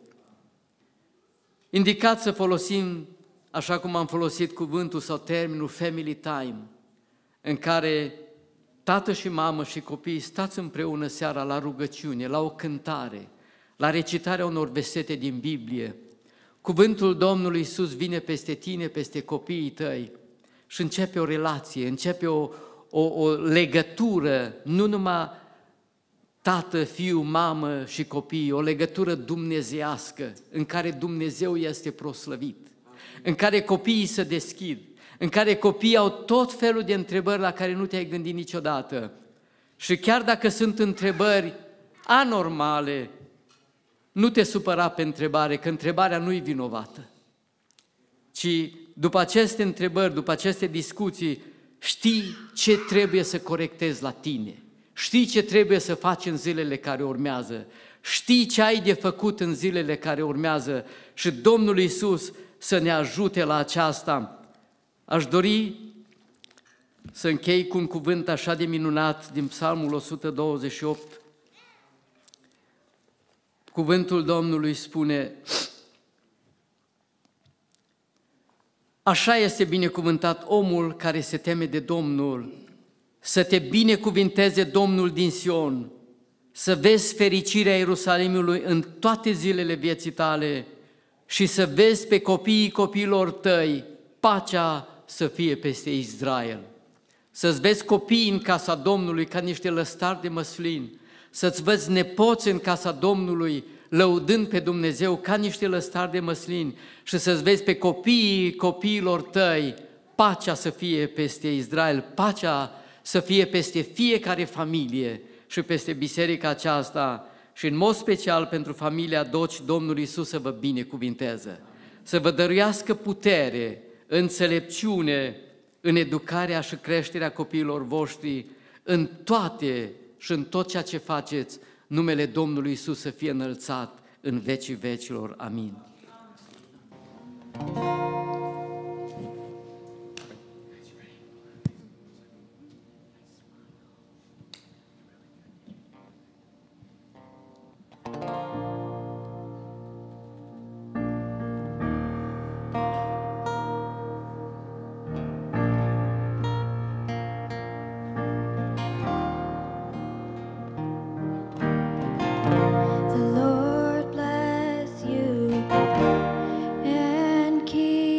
Indicat să folosim, așa cum am folosit cuvântul sau termenul family time, în care tată și mamă și copii stați împreună seara la rugăciune, la o cântare, la recitarea unor versete din Biblie. Cuvântul Domnului Iisus vine peste tine, peste copiii tăi și începe o relație, începe o, o, o legătură, nu numai tată, fiu, mamă și copii, o legătură dumnezeiască în care Dumnezeu este proslăvit, în care copiii se deschid, în care copiii au tot felul de întrebări la care nu te-ai gândit niciodată. Și chiar dacă sunt întrebări anormale, nu te supăra pe întrebare, că întrebarea nu-i vinovată, ci după aceste întrebări, după aceste discuții, știi ce trebuie să corectezi la tine, știi ce trebuie să faci în zilele care urmează, știi ce ai de făcut în zilele care urmează și Domnul Iisus să ne ajute la aceasta. Aș dori să închei cu un cuvânt așa de minunat din Psalmul o sută douăzeci și opt. Cuvântul Domnului spune: așa este binecuvântat omul care se teme de Domnul, să te binecuvinteze Domnul din Sion, să vezi fericirea Ierusalimului în toate zilele vieții tale și să vezi pe copiii copiilor tăi pacea să fie peste Israel. Să-ți vezi copiii în casa Domnului ca niște lăstari de măslin, să-ți vezi nepoți în casa Domnului lăudând pe Dumnezeu ca niște lăstari de măslin și să-ți vezi pe copiii copiilor tăi pacea să fie peste Israel, pacea să fie peste fiecare familie și peste biserica aceasta și în mod special pentru familia Doci, Domnul Iisus să vă binecuvinteze, să vă dăruiască putere, înțelepciune în educarea și creșterea copiilor voștri, în toate și în tot ceea ce faceți, numele Domnului Iisus să fie înălțat în vecii vecilor. Amin. The Lord bless you and keep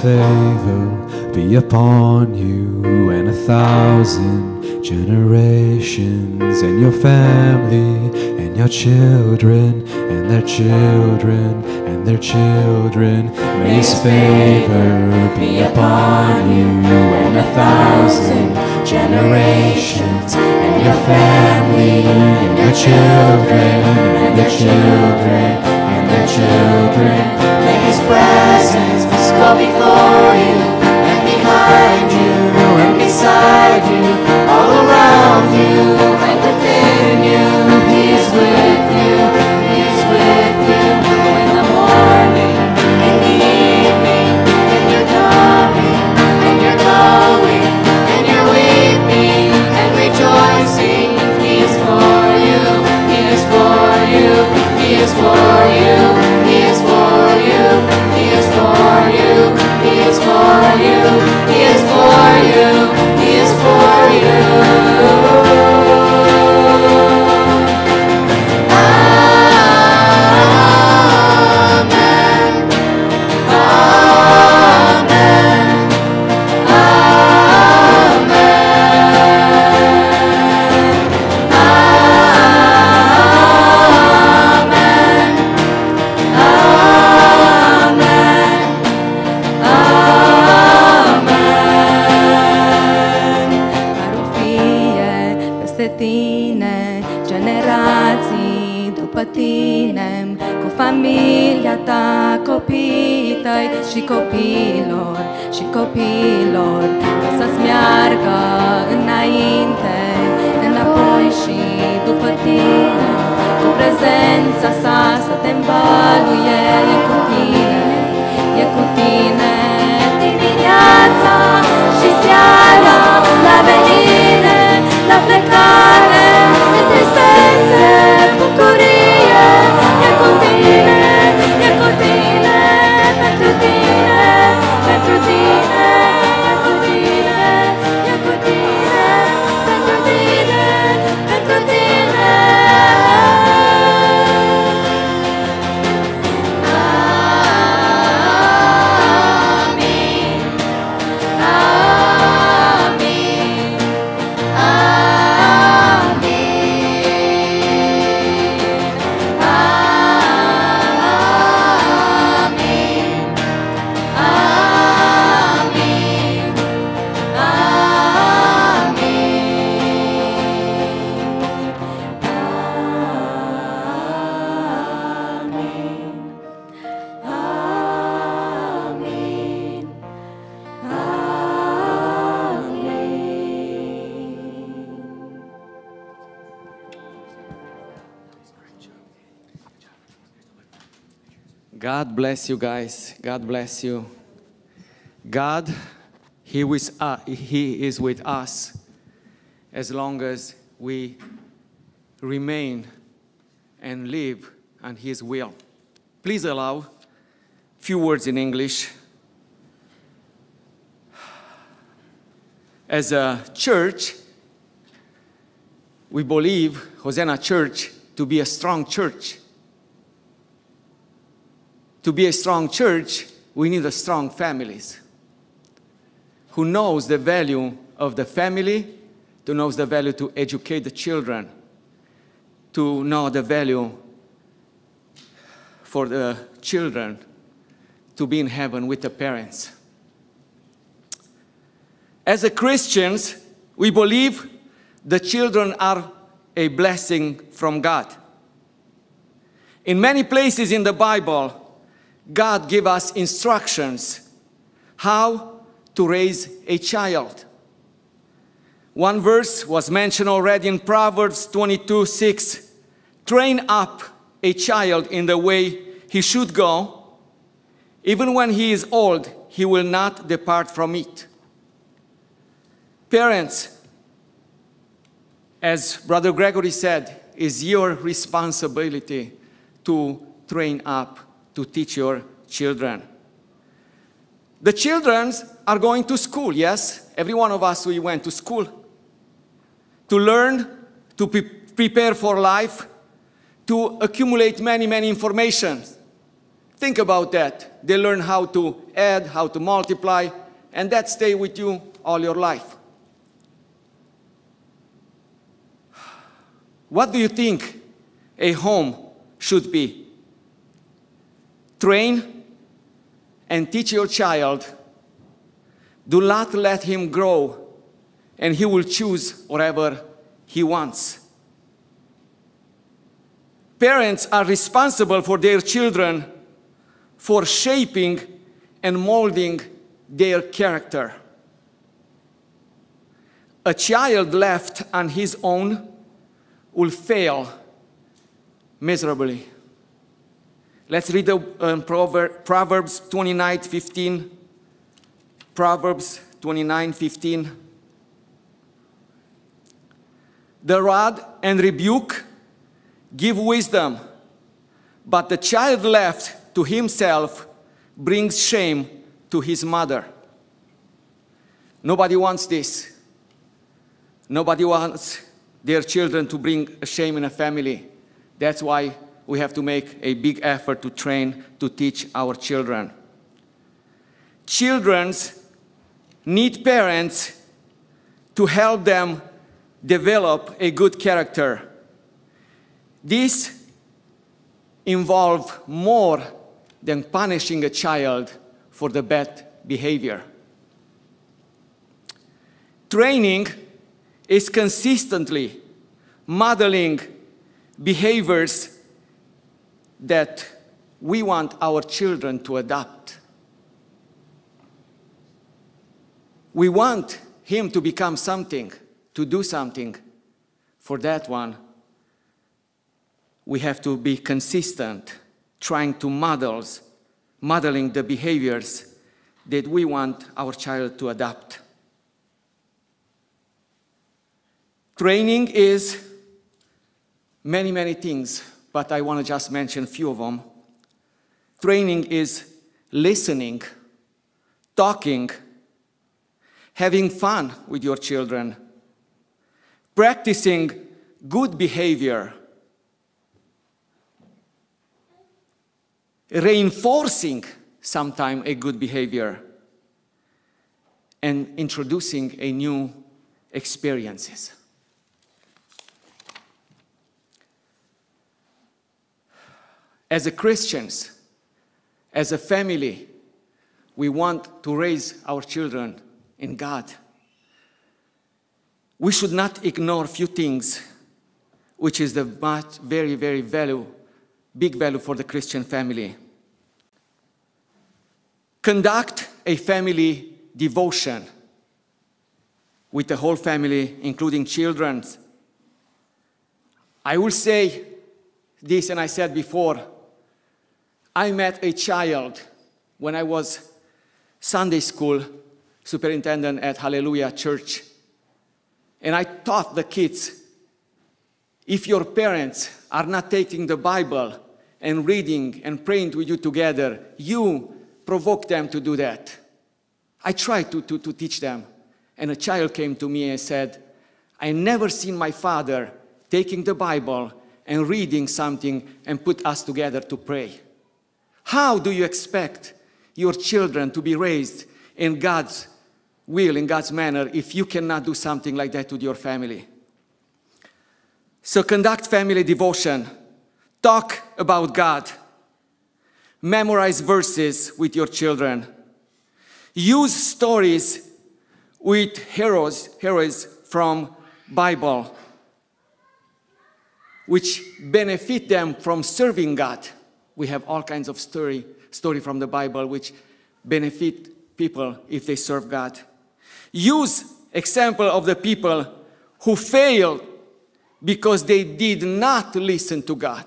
favor be upon you and a thousand generations, and your family and your children and their children and their children. May His favor be upon you and a thousand generations, and your family and your children and their children and their children. May His presence go before you and behind you and beside you, all around you and within you. He is with you, He is with you in the morning, in the evening, and you're coming, and you're going, and you're weeping and rejoicing. He is for you, He is for you, He is for you, He is for you, He is for you, He is for you, He is for you, He is for you. Amen. Amen. Tine, cu familia ta, copiii tăi și copiilor, și copiilor, ca să-ți meargă înainte, înapoi și după tine, cu prezența sa să te îmbăluie. E cu tine, e cu tine, dimineața și seara, la venire, la plecare, în tristețe, bucurie, e cu tine, e cu tine, pentru tine, pentru tine, e cu tine, e cu tine, pentru tine, pentru tine. Amin, amin, God bless you guys. God bless you. God, He, with, uh, he is with us as long as we remain and live on His will. Please allow a few words in English. As a church, we believe, Hosanna Church, to be a strong church. To be a strong church, we need a strong families who knows the value of the family, to knows the value to educate the children, to know the value for the children to be in heaven with the parents. As a Christians, we believe the children are a blessing from God. In many places in the Bible, God gives us instructions how to raise a child. One verse was mentioned already in Proverbs twenty-two six. Train up a child in the way he should go. Even when he is old, he will not depart from it. Parents, as Brother Gregory said, it's your responsibility to train up, to teach your children. The children are going to school, yes? Every one of us, we went to school to learn, to pre prepare for life, to accumulate many, many information. Think about that. They learn how to add, how to multiply, and that stay with you all your life. What do you think a home should be? Train and teach your child. Do not let him grow, and he will choose whatever he wants. Parents are responsible for their children, for shaping and molding their character. A child left on his own will fail miserably. Let's read the um, Proverb, Proverbs twenty-nine fifteen. Proverbs twenty-nine fifteen. The rod and rebuke give wisdom, but the child left to himself brings shame to his mother. Nobody wants this. Nobody wants their children to bring shame in a family. That's why we have to make a big effort to train, to teach our children. Children need parents to help them develop a good character. This involves more than punishing a child for the bad behavior. Training is consistently modeling behaviors that we want our children to adopt. We want him to become something, to do something. For that one, we have to be consistent, trying to model, modeling the behaviors that we want our child to adopt. Training is many, many things, but I want to just mention a few of them. Training is listening, talking, having fun with your children, practicing good behavior, reinforcing sometime a good behavior, and introducing a new experiences. As a Christians, as a family, we want to raise our children in God. We should not ignore a few things, which is the much, very, very value, big value for the Christian family. Conduct a family devotion with the whole family, including children. I will say this, and I said before, I met a child when I was Sunday school superintendent at Hallelujah Church. And I taught the kids, if your parents are not taking the Bible and reading and praying with you together, you provoke them to do that. I tried to, to, to teach them. And a child came to me and said, I never seen my father taking the Bible and reading something and put us together to pray. How do you expect your children to be raised in God's will, in God's manner, if you cannot do something like that with your family? So conduct family devotion. Talk about God. Memorize verses with your children. Use stories with heroes, heroes from Bible, which benefit them from serving God. We have all kinds of story, story from the Bible which benefit people if they serve God. Use example of the people who failed because they did not listen to God.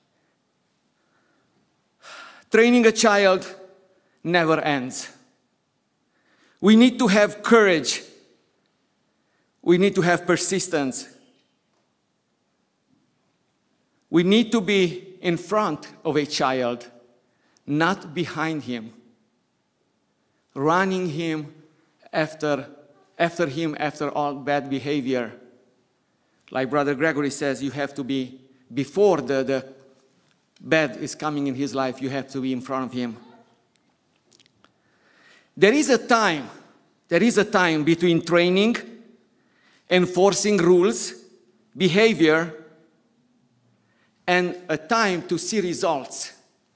Training a child never ends. We need to have courage. We need to have persistence. We need to be in front of a child, not behind him, running him after, after him after all bad behavior. Like Brother Gregory says, you have to be before the, the, bad is coming in his life, you have to be in front of him. There is a time, there is a time between training, enforcing rules, behavior, and a time to see results.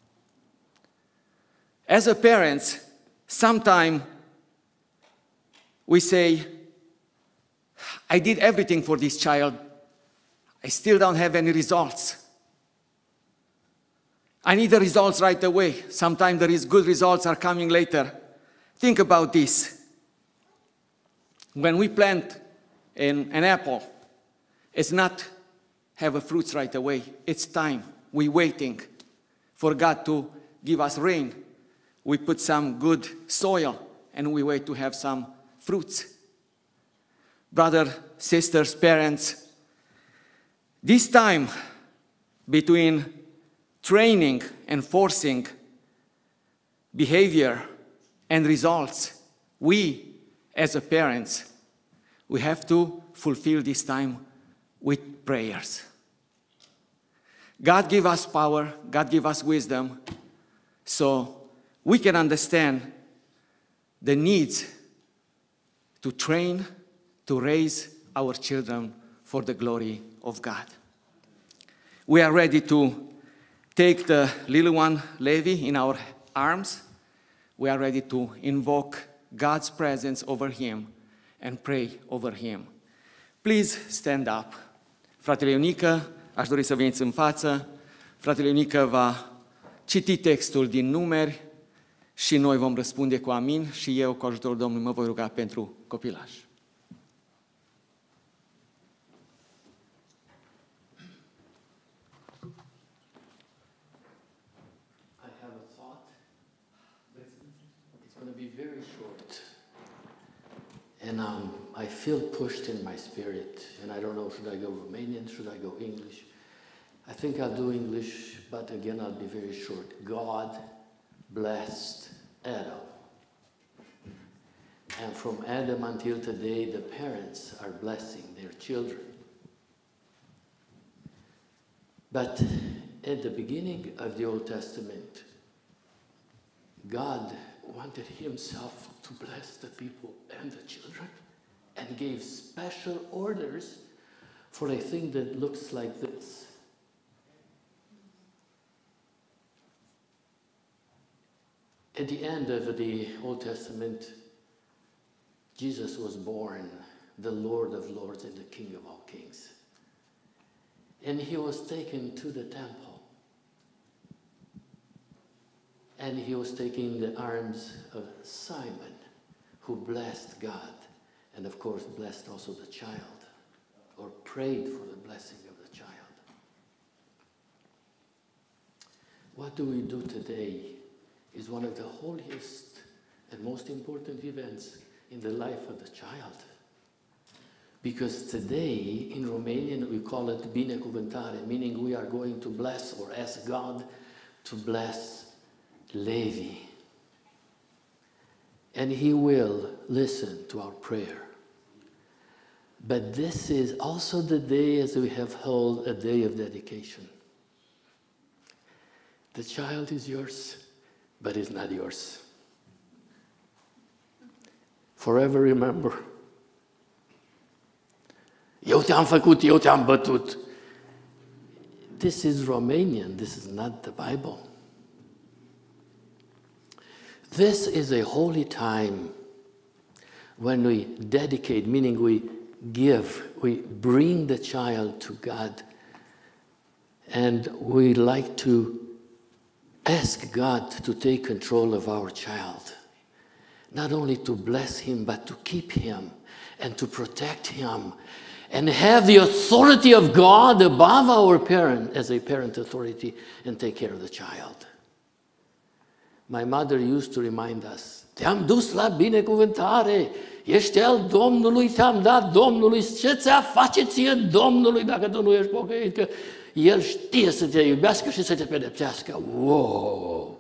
As a parent, sometimes we say, I did everything for this child, I still don't have any results. I need the results right away. Sometimes there is good results are coming later. Think about this. When we plant an, an apple, it's not have a fruits right away. It's time. We're waiting for God to give us rain. We put some good soil and we wait to have some fruits. Brothers, sisters, parents, this time between training, enforcing behavior and results, we as a parents, we have to fulfill this time with prayers. God give us power, God give us wisdom, so we can understand the needs to train, to raise our children for the glory of God. We are ready to take the little one, Levi, in our arms. We are ready to invoke God's presence over him and pray over him. Please stand up. Fratele Ionică, aș dori să veniți în față. Fratele Ionică va citi textul din Numeri și noi vom răspunde cu amin și eu, cu ajutorul Domnului, mă voi ruga pentru copilaș. And um, I feel pushed in my spirit, and I don't know, should I go Romanian, should I go English? I think I'll do English, but again, I'll be very short. God blessed Adam. And from Adam until today, the parents are blessing their children. But at the beginning of the Old Testament, God wanted himself to bless the people and the children and gave special orders for a thing that looks like this. At the end of the Old Testament, Jesus was born, the Lord of Lords and the King of all kings. And he was taken to the temple. And he was taken in the arms of Simon, who blessed God, and of course blessed also the child, or prayed for the blessing of the child. What do we do today is one of the holiest and most important events in the life of the child. Because today, in Romanian, we call it binecuvântare, meaning we are going to bless or ask God to bless Levi. And he will listen to our prayer. But this is also the day, as we have held, a day of dedication. The child is yours, but it's not yours. Forever remember. Eu te-am făcut, eu te-am bătut. This is Romanian, this is not the Bible. This is a holy time when we dedicate, meaning we give, we bring the child to God, and we like to ask God to take control of our child. Not only to bless him, but to keep him and to protect him and have the authority of God above our parent as a parent authority and take care of the child. My mother used to remind us, te-am dus la binecuvântare, ești al Domnului, te-am dat Domnului, ce ți-a face ție Domnului dacă tu nu ești pocăit, că El știe să te iubească și să te pedepsească. Wow!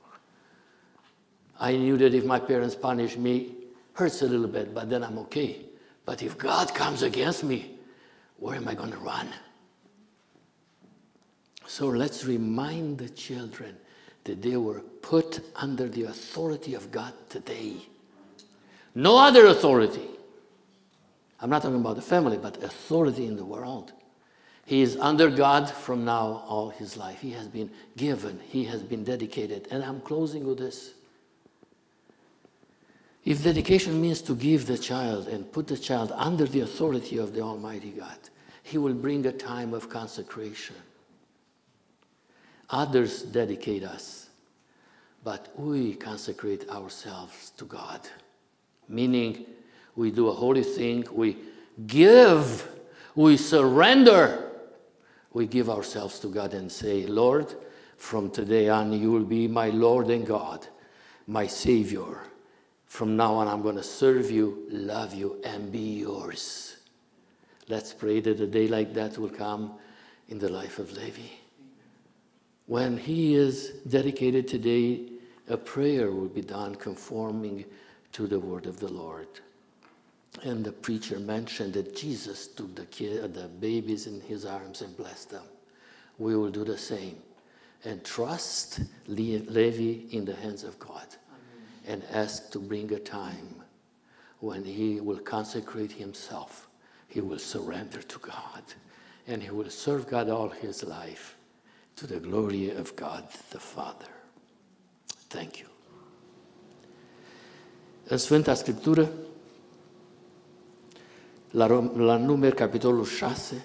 I knew that if my parents punish me, hurts a little bit, but then I'm okay. But if God comes against me, where am I going to run? So let's remind the children that they were put under the authority of God today. No other authority. I'm not talking about the family, but authority in the world. He is under God from now all his life. He has been given. He has been dedicated. And I'm closing with this. If dedication means to give the child and put the child under the authority of the Almighty God, he will bring a time of consecration. Others dedicate us, but we consecrate ourselves to God. Meaning, we do a holy thing, we give, we surrender. We give ourselves to God and say, Lord, from today on you will be my Lord and God, my Savior. From now on I'm going to serve you, love you, and be yours. Let's pray that a day like that will come in the life of Levi. When he is dedicated today, a prayer will be done conforming to the word of the Lord. And the preacher mentioned that Jesus took the, kid, the babies in his arms and blessed them. We will do the same and trust Levi in the hands of God. Amen. And ask to bring a time when he will consecrate himself. He will surrender to God and he will serve God all his life to the glory of God the Father. Thank you. În Sfânta Scriptură, La, la Numeri, capitolul șase,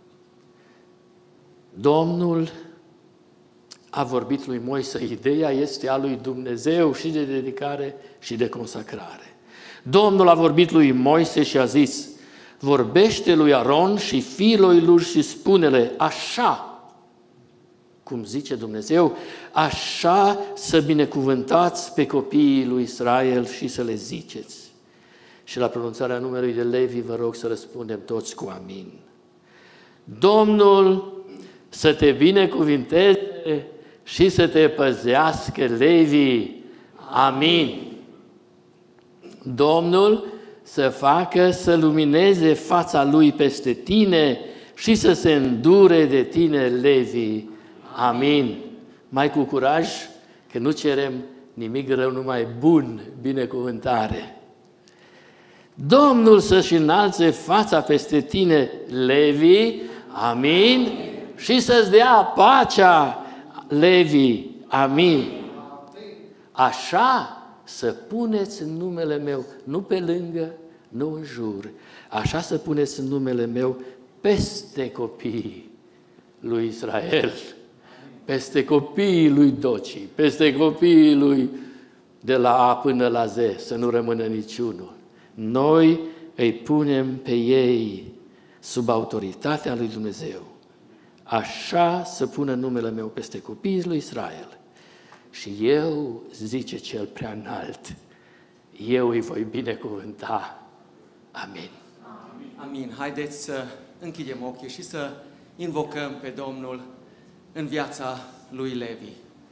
Domnul a vorbit lui Moise. Ideea este a lui Dumnezeu și de dedicare și de consacrare. Domnul a vorbit lui Moise și a zis, vorbește lui Aron și fiilor lui și spune-le, așa, cum zice Dumnezeu, așa să binecuvântați pe copiii lui Israel și să le ziceți. Și la pronunțarea numelui de Levi vă rog să răspundem toți cu amin. Domnul să te binecuvinteze și să te păzească, Levi. Amin. Domnul să facă să lumineze fața lui peste tine și să se îndure de tine, Levi. Amin. Mai cu curaj, că nu cerem nimic rău, numai bun, binecuvântare. Domnul să-și înalțe fața peste tine, Levi, amin, și să-ți dea pacea, Levi, amin. Așa să puneți în numele meu, nu pe lângă, nu în jur, așa să puneți în numele meu peste copiii lui Israel, peste copiii lui Doci, peste copiii lui de la A până la Z, să nu rămână niciunul. Noi îi punem pe ei sub autoritatea lui Dumnezeu. Așa să pună numele meu peste copiii lui Israel. Și eu, zice cel prea înalt, eu îi voi binecuvânta. Amin. Amin. Haideți să închidem ochii și să invocăm pe Domnul în viața lui Levi.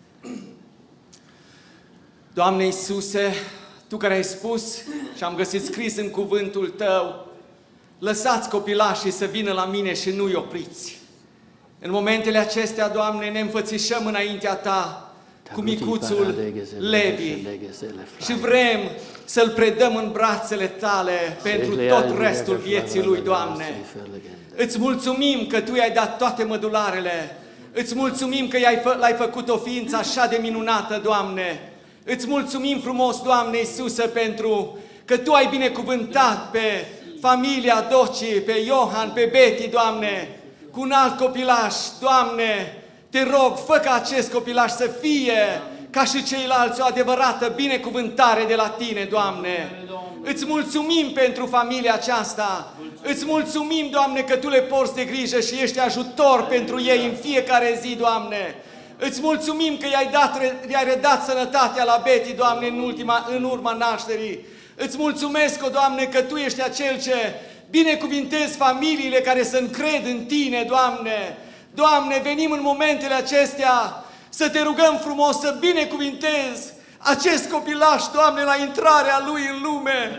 Doamne Iisuse, Tu care ai spus și am găsit scris în cuvântul Tău, lăsați copilașii să vină la mine și nu-i opriți. În momentele acestea, Doamne, ne înfățișăm înaintea Ta cu micuțul Levi și vrem să-l predăm în brațele Tale pentru tot restul vieții lui, Doamne. Îți mulțumim că Tu i-ai dat toate mădularele, îți mulțumim că l-ai făcut o ființă așa de minunată, Doamne. Îți mulțumim frumos, Doamne Iisuse, pentru că Tu ai binecuvântat pe familia Doci, pe Iohan, pe Betty, Doamne, cu un alt copilaș. Doamne, Te rog, fă ca acest copilaș să fie, ca și ceilalți, o adevărată binecuvântare de la Tine, Doamne. Îți mulțumim pentru familia aceasta. Îți mulțumim, Doamne, că Tu le porți de grijă și ești ajutor pentru ei în fiecare zi, Doamne. Îți mulțumim că i-ai dat, i-ai redat sănătatea la Betty, Doamne, în, ultima, în urma nașterii. Îți mulțumesc, o Doamne, că Tu ești acel ce binecuvintezi familiile care se încred în Tine, Doamne. Doamne, venim în momentele acestea să Te rugăm frumos să binecuvintezi acest copilaș, Doamne, la intrarea lui în lume. Aleluia.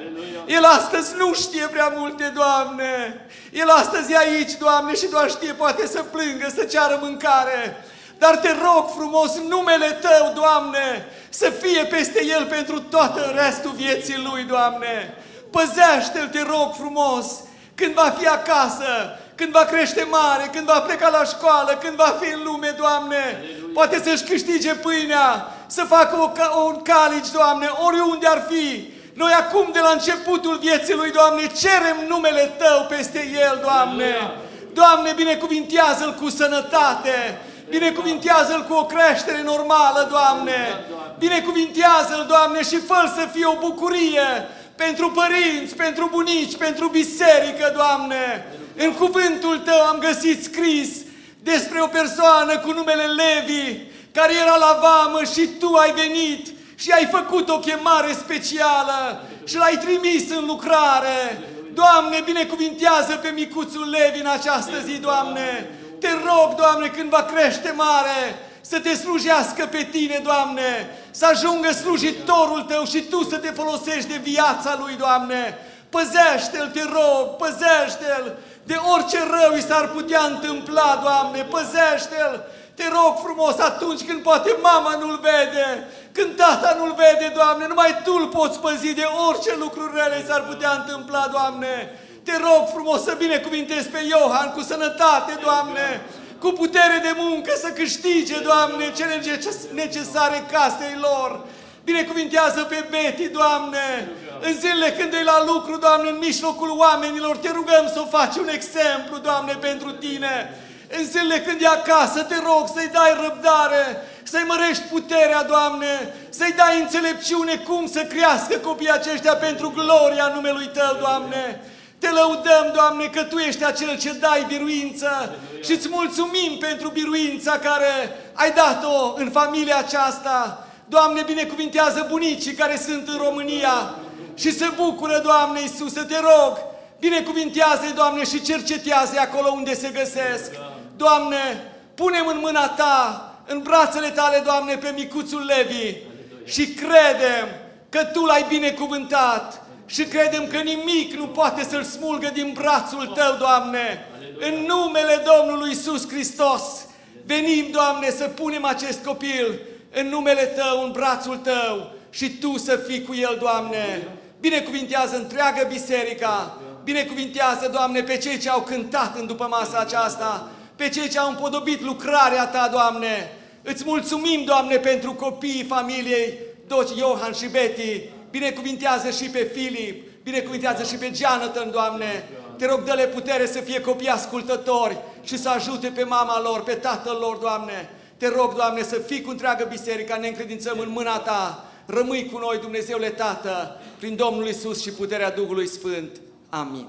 El astăzi nu știe prea multe, Doamne. El astăzi e aici, Doamne, și doar știe, poate să plângă, să ceară mâncare. Dar te rog frumos, numele Tău, Doamne, să fie peste el pentru toată restul vieții lui, Doamne. Păzește-l, te rog frumos, când va fi acasă, când va crește mare, când va pleca la școală, când va fi în lume, Doamne. Aleluia. Poate să-și câștige pâinea, să facă o, un calici, Doamne, oriunde ar fi. Noi acum, de la începutul vieții lui, Doamne, cerem numele Tău peste el, Doamne. Aleluia. Doamne, binecuvintează-l cu sănătate, binecuvintează-l cu o creștere normală, Doamne. Binecuvintează-l, Doamne, și fă-l să fie o bucurie pentru părinți, pentru bunici, pentru biserică, Doamne. În cuvântul Tău am găsit scris despre o persoană cu numele Levi, care era la vamă și Tu ai venit și ai făcut o chemare specială și l-ai trimis în lucrare. Doamne, binecuvintează pe micuțul Levi în această zi, Doamne. Te rog, Doamne, când va crește mare, să Te slujească pe Tine, Doamne, să ajungă slujitorul Tău și Tu să Te folosești de viața lui, Doamne. Păzește-l, te rog, păzește-l de orice rău i s-ar putea întâmpla, Doamne, păzește-l. Te rog frumos, atunci când poate mama nu-l vede, când tata nu-l vede, Doamne, numai Tu îl poți păzi de orice lucruri rele s-ar putea întâmpla, Doamne. Te rog frumos să binecuvintezi pe Iohan cu sănătate, Doamne, cu putere de muncă să câștige, Doamne, cele necesare casei lor. Binecuvintează pe Betty, Doamne, în zilele când e la lucru, Doamne, în mijlocul oamenilor, Te rugăm să o faci un exemplu, Doamne, pentru Tine. În zilele când e acasă, Te rog să-i dai răbdare, să-i mărești puterea, Doamne, să-i dai înțelepciune cum să crească copiii aceștia pentru gloria numelui Tău, Doamne. Te lăudăm, Doamne, că Tu ești acel ce dai biruință și îți mulțumim pentru biruința care ai dat-o în familia aceasta. Doamne, binecuvintează bunicii care sunt în România și se bucură, Doamne Iisuse, Te rog, binecuvintează-i, Doamne, și cercetează-i acolo unde se găsesc. Doamne, punem în mâna Ta, în brațele Tale, Doamne, pe micuțul Levi și credem că Tu l-ai binecuvântat și credem că nimic nu poate să-l smulgă din brațul Tău, Doamne. În numele Domnului Iisus Hristos venim, Doamne, să punem acest copil în numele Tău, în brațul Tău și Tu să fii cu el, Doamne. Binecuvintează întreaga biserica, binecuvintează, Doamne, pe cei ce au cântat în după masa aceasta, pe cei ce au împodobit lucrarea Ta, Doamne. Îți mulțumim, Doamne, pentru copiii familiei Doci, Iohan și Betty. Binecuvintează și pe Filip, binecuvintează și pe Jonathan, Doamne. Te rog, dă-le putere să fie copii ascultători și să ajute pe mama lor, pe tatăl lor, Doamne. Te rog, Doamne, să fii cu întreagă biserica, ne încredințăm în mâna Ta. Rămâi cu noi, Dumnezeule Tată, prin Domnul Iisus și puterea Duhului Sfânt. Amin.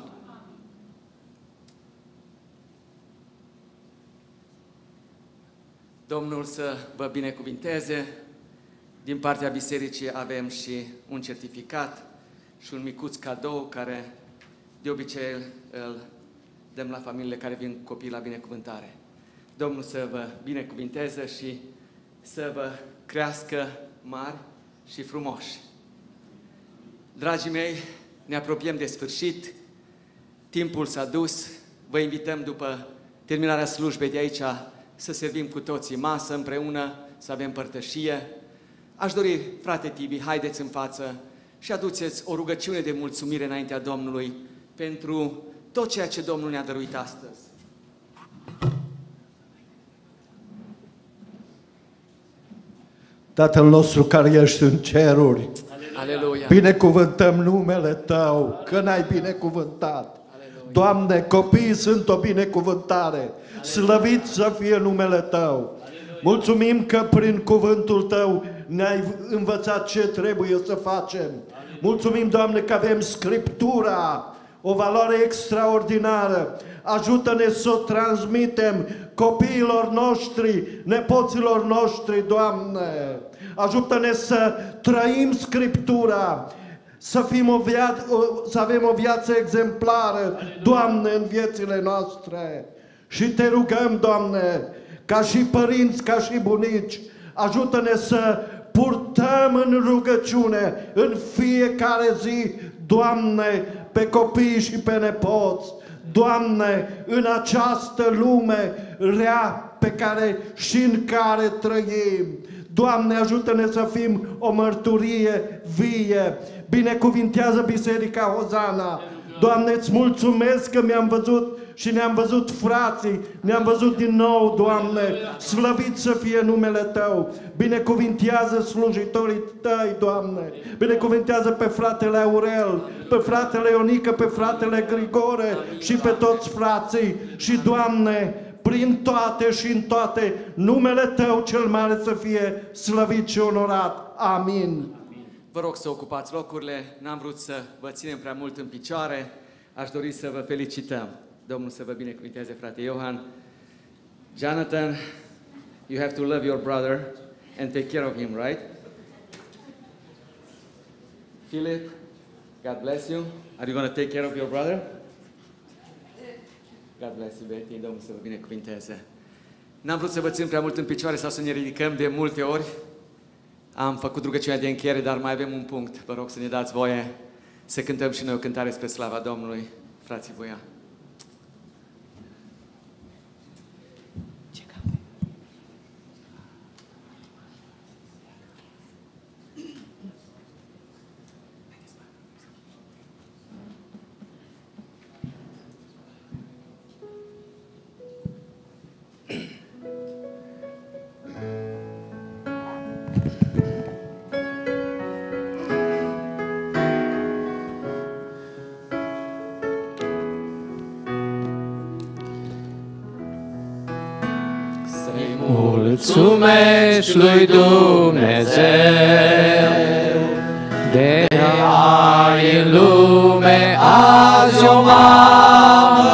Domnul să vă binecuvinteze. Din partea bisericii avem și un certificat și un micuț cadou care de obicei îl dăm la familiile care vin copii la binecuvântare. Domnul să vă binecuvinteze și să vă crească mari și frumoși. Dragii mei, ne apropiem de sfârșit, timpul s-a dus, vă invităm după terminarea slujbei de aici să servim cu toții masă împreună, să avem părtășie. Aș dori, frate Tibi, haideți în față și aduceți o rugăciune de mulțumire înaintea Domnului pentru tot ceea ce Domnul ne-a dăruit astăzi. Tatăl nostru care ești în ceruri, Aleluia. Binecuvântăm numele Tău, că n-ai binecuvântat. Aleluia. Doamne, copiii sunt o binecuvântare. Aleluia. Slăvit să fie numele Tău. Aleluia. Mulțumim că prin cuvântul Tău ne-ai învățat ce trebuie să facem. Aleluia. Mulțumim, Doamne, că avem Scriptura, o valoare extraordinară. Ajută-ne să o transmitem copiilor noștri, nepoților noștri, Doamne. Ajută-ne să trăim Scriptura, să, fim o via- o, să avem o viață exemplară, Doamne, în viețile noastre. Și Te rugăm, Doamne, ca și părinți, ca și bunici, ajută-ne să purtăm în rugăciune în fiecare zi Doamne, pe copii și pe nepoți, Doamne, în această lume rea pe care și în care trăim. Doamne, ajută-ne să fim o mărturie vie. Binecuvintează Biserica Hozana. Doamne, îți mulțumesc că mi-am văzut și ne-am văzut frații, ne-am văzut din nou, Doamne, slăvit să fie numele Tău. Binecuvintează slujitorii Tăi, Doamne. Binecuvintează pe fratele Aurel, pe fratele Ionică, pe fratele Grigore și pe toți frații. Și, Doamne, prin toate și în toate, numele Tău cel mare să fie slăvit și onorat. Amin. Vă rog să ocupați locurile, n-am vrut să vă ținem prea mult în picioare, aș dori să vă felicităm. Domnul să vă binecuvinteze, frate Iohan. Jonathan, you have to love your brother and take care of him, right? Philip, God bless you. Are you going to take care of your brother? God bless you, Betty. Domnul să vă binecuvinteze. N-am vrut să vă țin prea mult în picioare sau să ne ridicăm de multe ori. Am făcut rugăciunea de încheiere, dar mai avem un punct. Vă rog să ne dați voie să cântăm și noi o cântare spre slava Domnului. Frații voia. Mulțumești lui Dumnezeu de ai în lume azi o mamă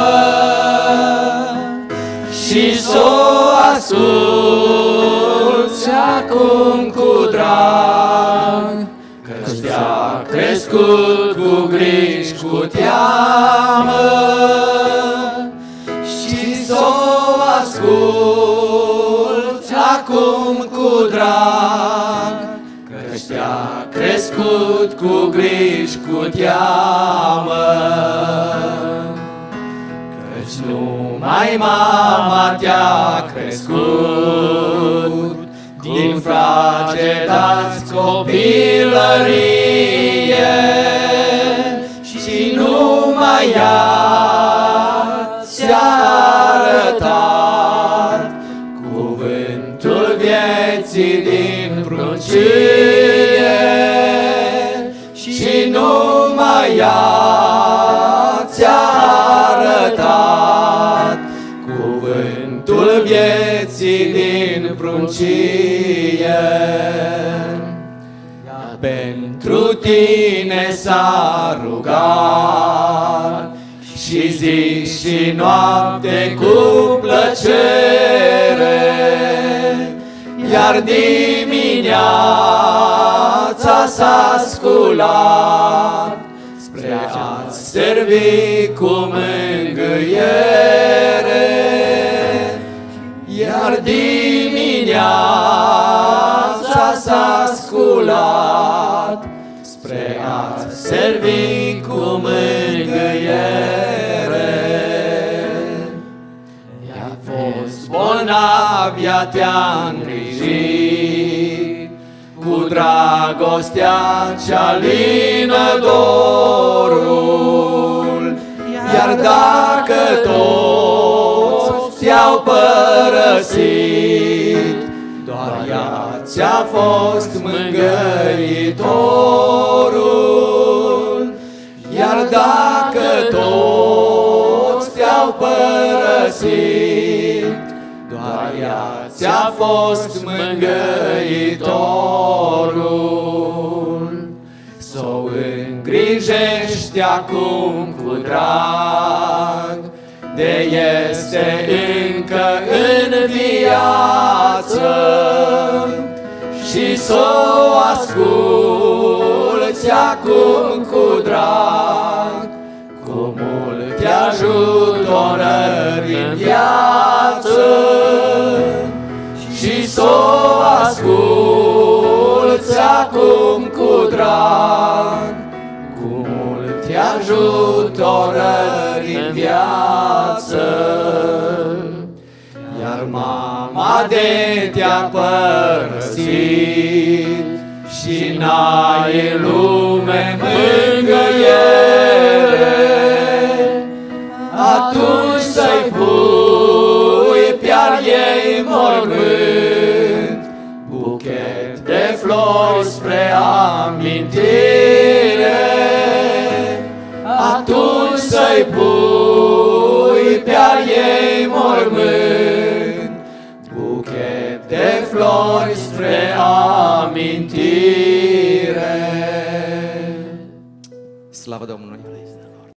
și s-o asculți acum cu drag, că-ți te-a crescut cu griji, cu teamă și s-o asculți acum cu drag, că-și te-a crescut cu griji, cu teamă. Căci numai mama te-a crescut din frageda-ți copilărie și numai ea ți-a arătat cuvântul vieții din pruncie și numai ea ți-a arătat cuvântul vieții din pruncie. Pentru tine s-a rugat și zi și noapte cu plăcere, iar dimineața s-a sculat spre a-ți servi cu mângâiere, iar dimineața s-a sculat spre a-ți servi cu mângâiere. I-a fost bolnav, ea te-a îngrijit cu dragostea ce-a lină dorul, iar dacă toți ți-au părăsit, doar ea ți-a fost mângâitorul, iar dacă toți te-au părăsit, doar ea ți-a fost mângâitorul. S-o îngrijești acum cu drag, de este încă în viață, și s-o asculți acum cu drag, cu multe ajutorări în viață, și s-o asculți acum cu drag, cu multe ajutorări în viață. Iar mama de te-a părăsit și n-ai în lume mângâiere, atunci să-i pui pe-al ei mormânt buchet de flori spre amintire. Atunci să-i pui pe-al ei mormânt buchet de flori spre amintire. Slavă Domnului!